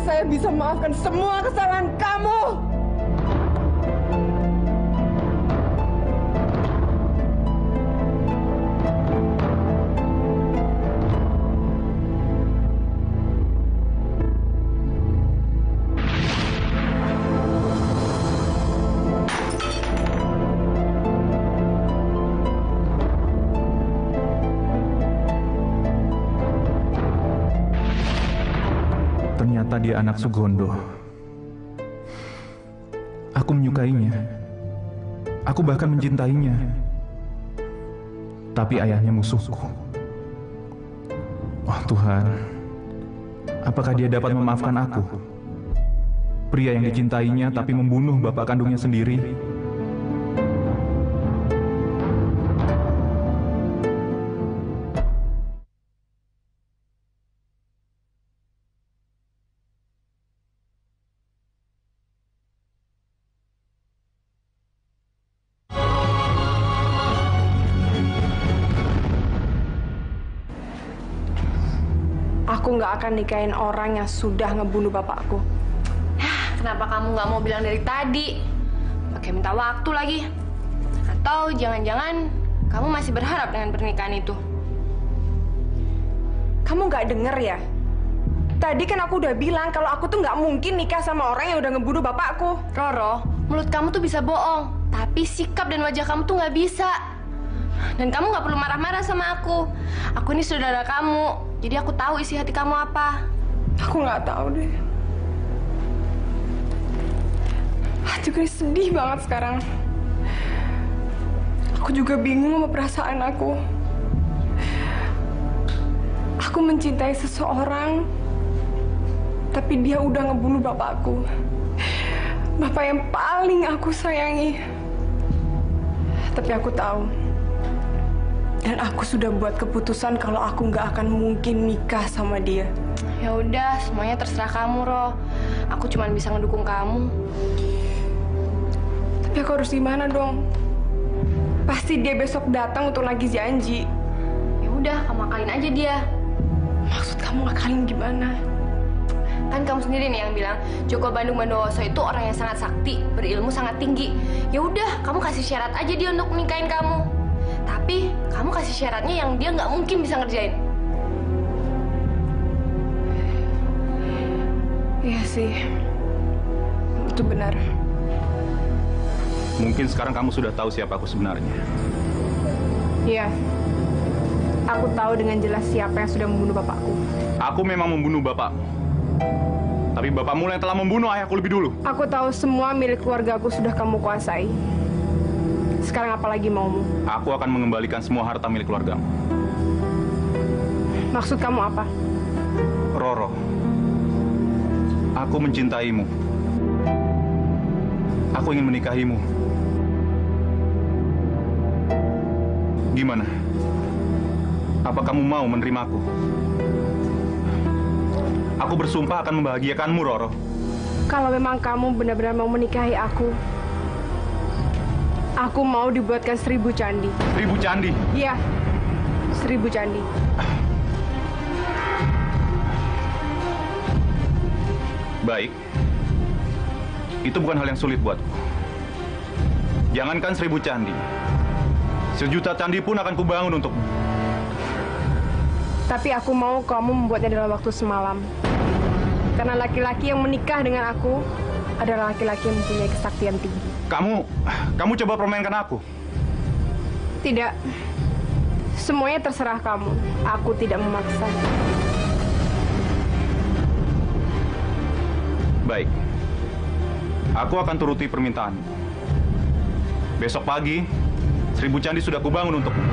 saya bisa maafkan semua kesalahan kamu. Ternyata dia anak Sugondo. Aku menyukainya. Aku bahkan mencintainya. Tapi ayahnya musuhku. Oh Tuhan, apakah dia dapat memaafkan aku? Pria yang dicintainya tapi membunuh bapak kandungnya sendiri. Aku nggak akan nikahin orang yang sudah ngebunuh bapakku. Kenapa kamu nggak mau bilang dari tadi? Pakai minta waktu lagi. Atau jangan-jangan kamu masih berharap dengan pernikahan itu? Kamu nggak denger ya? Tadi kan aku udah bilang kalau aku tuh nggak mungkin nikah sama orang yang udah ngebunuh bapakku. Roro, mulut kamu tuh bisa bohong, tapi sikap dan wajah kamu tuh nggak bisa. Dan kamu nggak perlu marah-marah sama aku. Aku ini saudara kamu. Jadi aku tahu isi hati kamu apa. Aku nggak tahu deh. Hatiku ini sedih banget sekarang. Aku juga bingung sama perasaan aku. Aku mencintai seseorang, tapi dia udah ngebunuh bapakku. Bapak yang paling aku sayangi. Tapi aku tahu. Dan aku sudah buat keputusan kalau aku nggak akan mungkin nikah sama dia. Ya udah, semuanya terserah kamu, Ro. Aku cuma bisa ngedukung kamu. Tapi aku harus gimana dong? Pasti dia besok datang untuk nagih janji. Ya udah, kamu akalin aja dia. Maksud kamu akalin gimana? Kan kamu sendiri nih yang bilang Joko Bandung Bondowoso itu orang yang sangat sakti, berilmu sangat tinggi. Ya udah, kamu kasih syarat aja dia untuk nikahin kamu. Tapi kamu kasih syaratnya yang dia nggak mungkin bisa ngerjain. Iya sih, itu benar. Mungkin sekarang kamu sudah tahu siapa aku sebenarnya. Iya, aku tahu dengan jelas siapa yang sudah membunuh bapakku. Aku memang membunuh bapakmu. Tapi bapakmu yang telah membunuh ayahku lebih dulu. Aku tahu semua milik keluargaku sudah kamu kuasai. Sekarang apa lagi maumu? Aku akan mengembalikan semua harta milik keluargamu. Maksud kamu apa? Roro, aku mencintaimu. Aku ingin menikahimu. Gimana? Apa kamu mau menerimaku? Aku bersumpah akan membahagiakanmu, Roro. Kalau memang kamu benar-benar mau menikahi aku, aku mau dibuatkan seribu candi. Seribu candi? Iya, seribu candi. Baik. Itu bukan hal yang sulit buatku. Jangankan seribu candi. Sejuta candi pun akan kubangun untukmu. Tapi aku mau kamu membuatnya dalam waktu semalam. Karena laki-laki yang menikah dengan aku adalah laki-laki yang mempunyai kesaktian tinggi. Kamu, kamu coba permainkan aku. Tidak. Semuanya terserah kamu. Aku tidak memaksa. Baik. Aku akan turuti permintaanmu. Besok pagi, seribu candi sudah kubangun untukmu.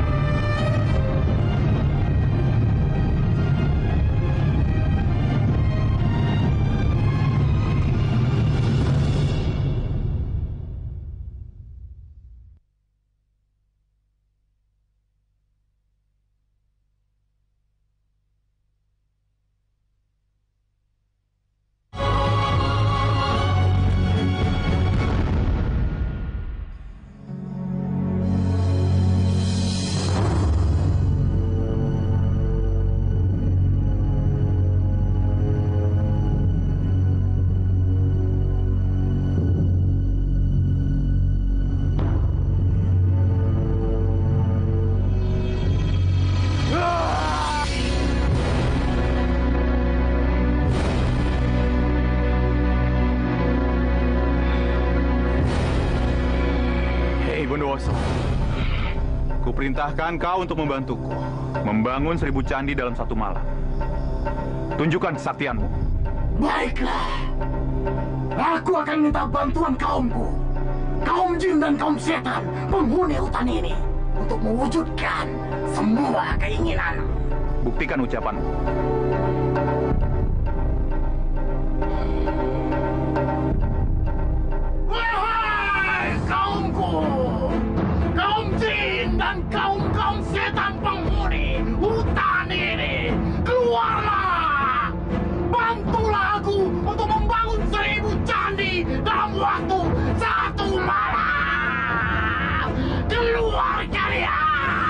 Bondowoso. Kuperintahkan kau untuk membantuku membangun seribu candi dalam satu malam. Tunjukkan kesaktianmu. Baiklah. Aku akan minta bantuan kaumku, kaum jin dan kaum setan penghuni hutan ini, untuk mewujudkan semua keinginan. Buktikan ucapanmu. Wahai kaumku, kaum jin dan kaum-kaum setan penghuni hutan ini, keluarlah! Bantulah aku untuk membangun seribu candi dalam waktu satu malam! Keluar kalian!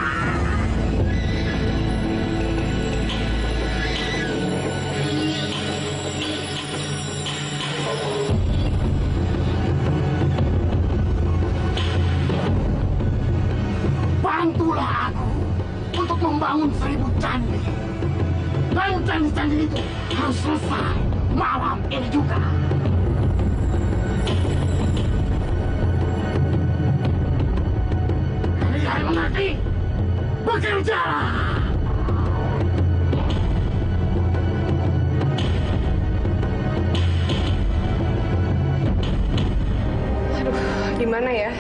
Bantulah aku untuk membangun seribu candi. Dan candi-candi itu harus selesai malam ini juga. Kalian mengerti? Bekerjalah! Aduh, gimana ya?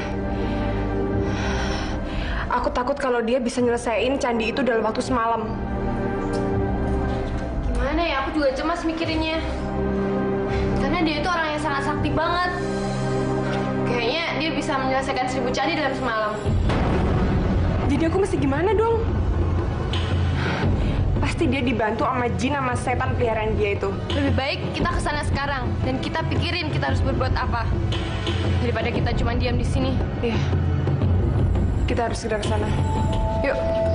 Aku takut kalau dia bisa nyelesain candi itu dalam waktu semalam. Gimana ya? Aku juga cemas mikirinnya. Karena dia itu orang yang sangat sakti banget. Kayaknya dia bisa menyelesaikan seribu candi dalam semalam. Jadi aku mesti gimana dong? Pasti dia dibantu sama jin sama setan peliharaan dia itu. Lebih baik kita ke sana sekarang dan kita pikirin kita harus berbuat apa. Daripada kita cuma diam di sini. Iya. Kita harus segera ke sana. Yuk.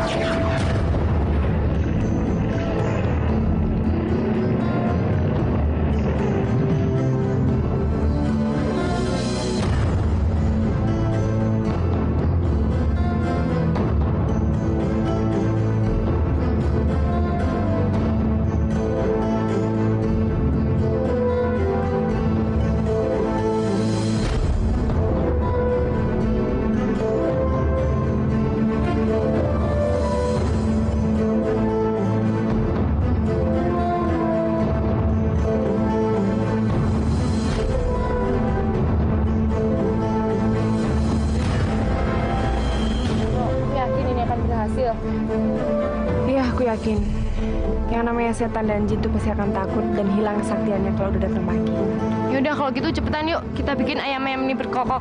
Iya, aku yakin. Yang namanya setan dan jin itu pasti akan takut dan hilang kesaktiannya kalau udah datang pagi. Yaudah kalau gitu cepetan yuk. Kita bikin ayam-ayam ini berkokok.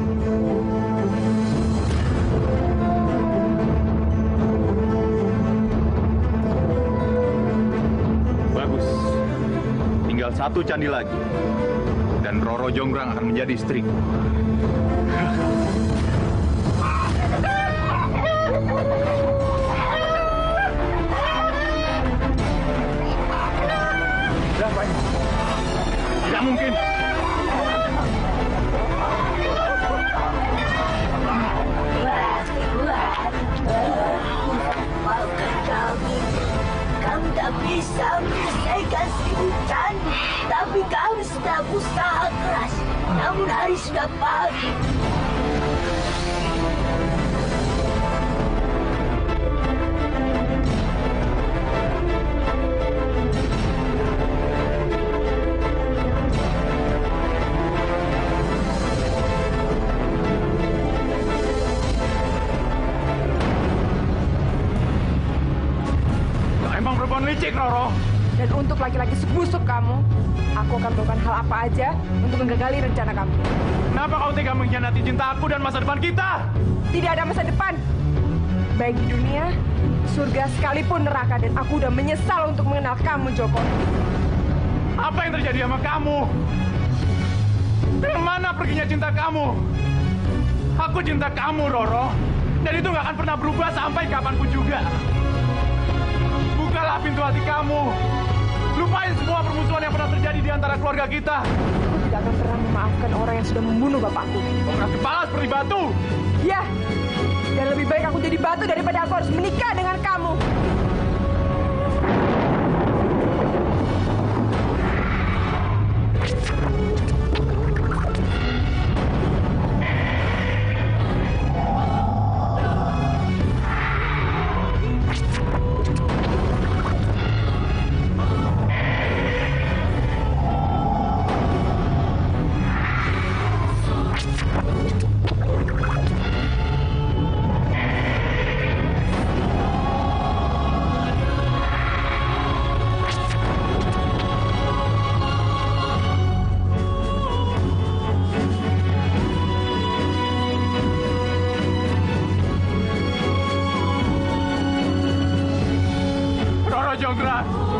Bagus. Tinggal satu candi lagi. Dan Roro Jonggrang akan menjadi istriku. Tidak mungkin. Maafkan kami. Kami tak bisa menyelesaikan seribu candi, tapi kami sudah berusaha keras. Namun hari sudah pagi. Licik, Roro. Dan untuk laki-laki sebusuk kamu, aku akan melakukan hal apa aja untuk menggagali rencana kamu. Kenapa kau tega mengkhianati cinta aku dan masa depan kita? Tidak ada masa depan. Baik di dunia, surga sekalipun neraka, dan aku udah menyesal untuk mengenal kamu, Joko. Apa yang terjadi sama kamu? Kemana perginya cinta kamu? Aku cinta kamu, Roro. Dan itu nggak akan pernah berubah sampai kapanpun juga. Bukalah pintu hati kamu. Lupain semua permusuhan yang pernah terjadi di antara keluarga kita. Aku tidak akan pernah memaafkan orang yang sudah membunuh bapakku. Orang kepala seperti batu. Ya, dan lebih baik aku jadi batu daripada aku harus menikah dengan kamu. keras.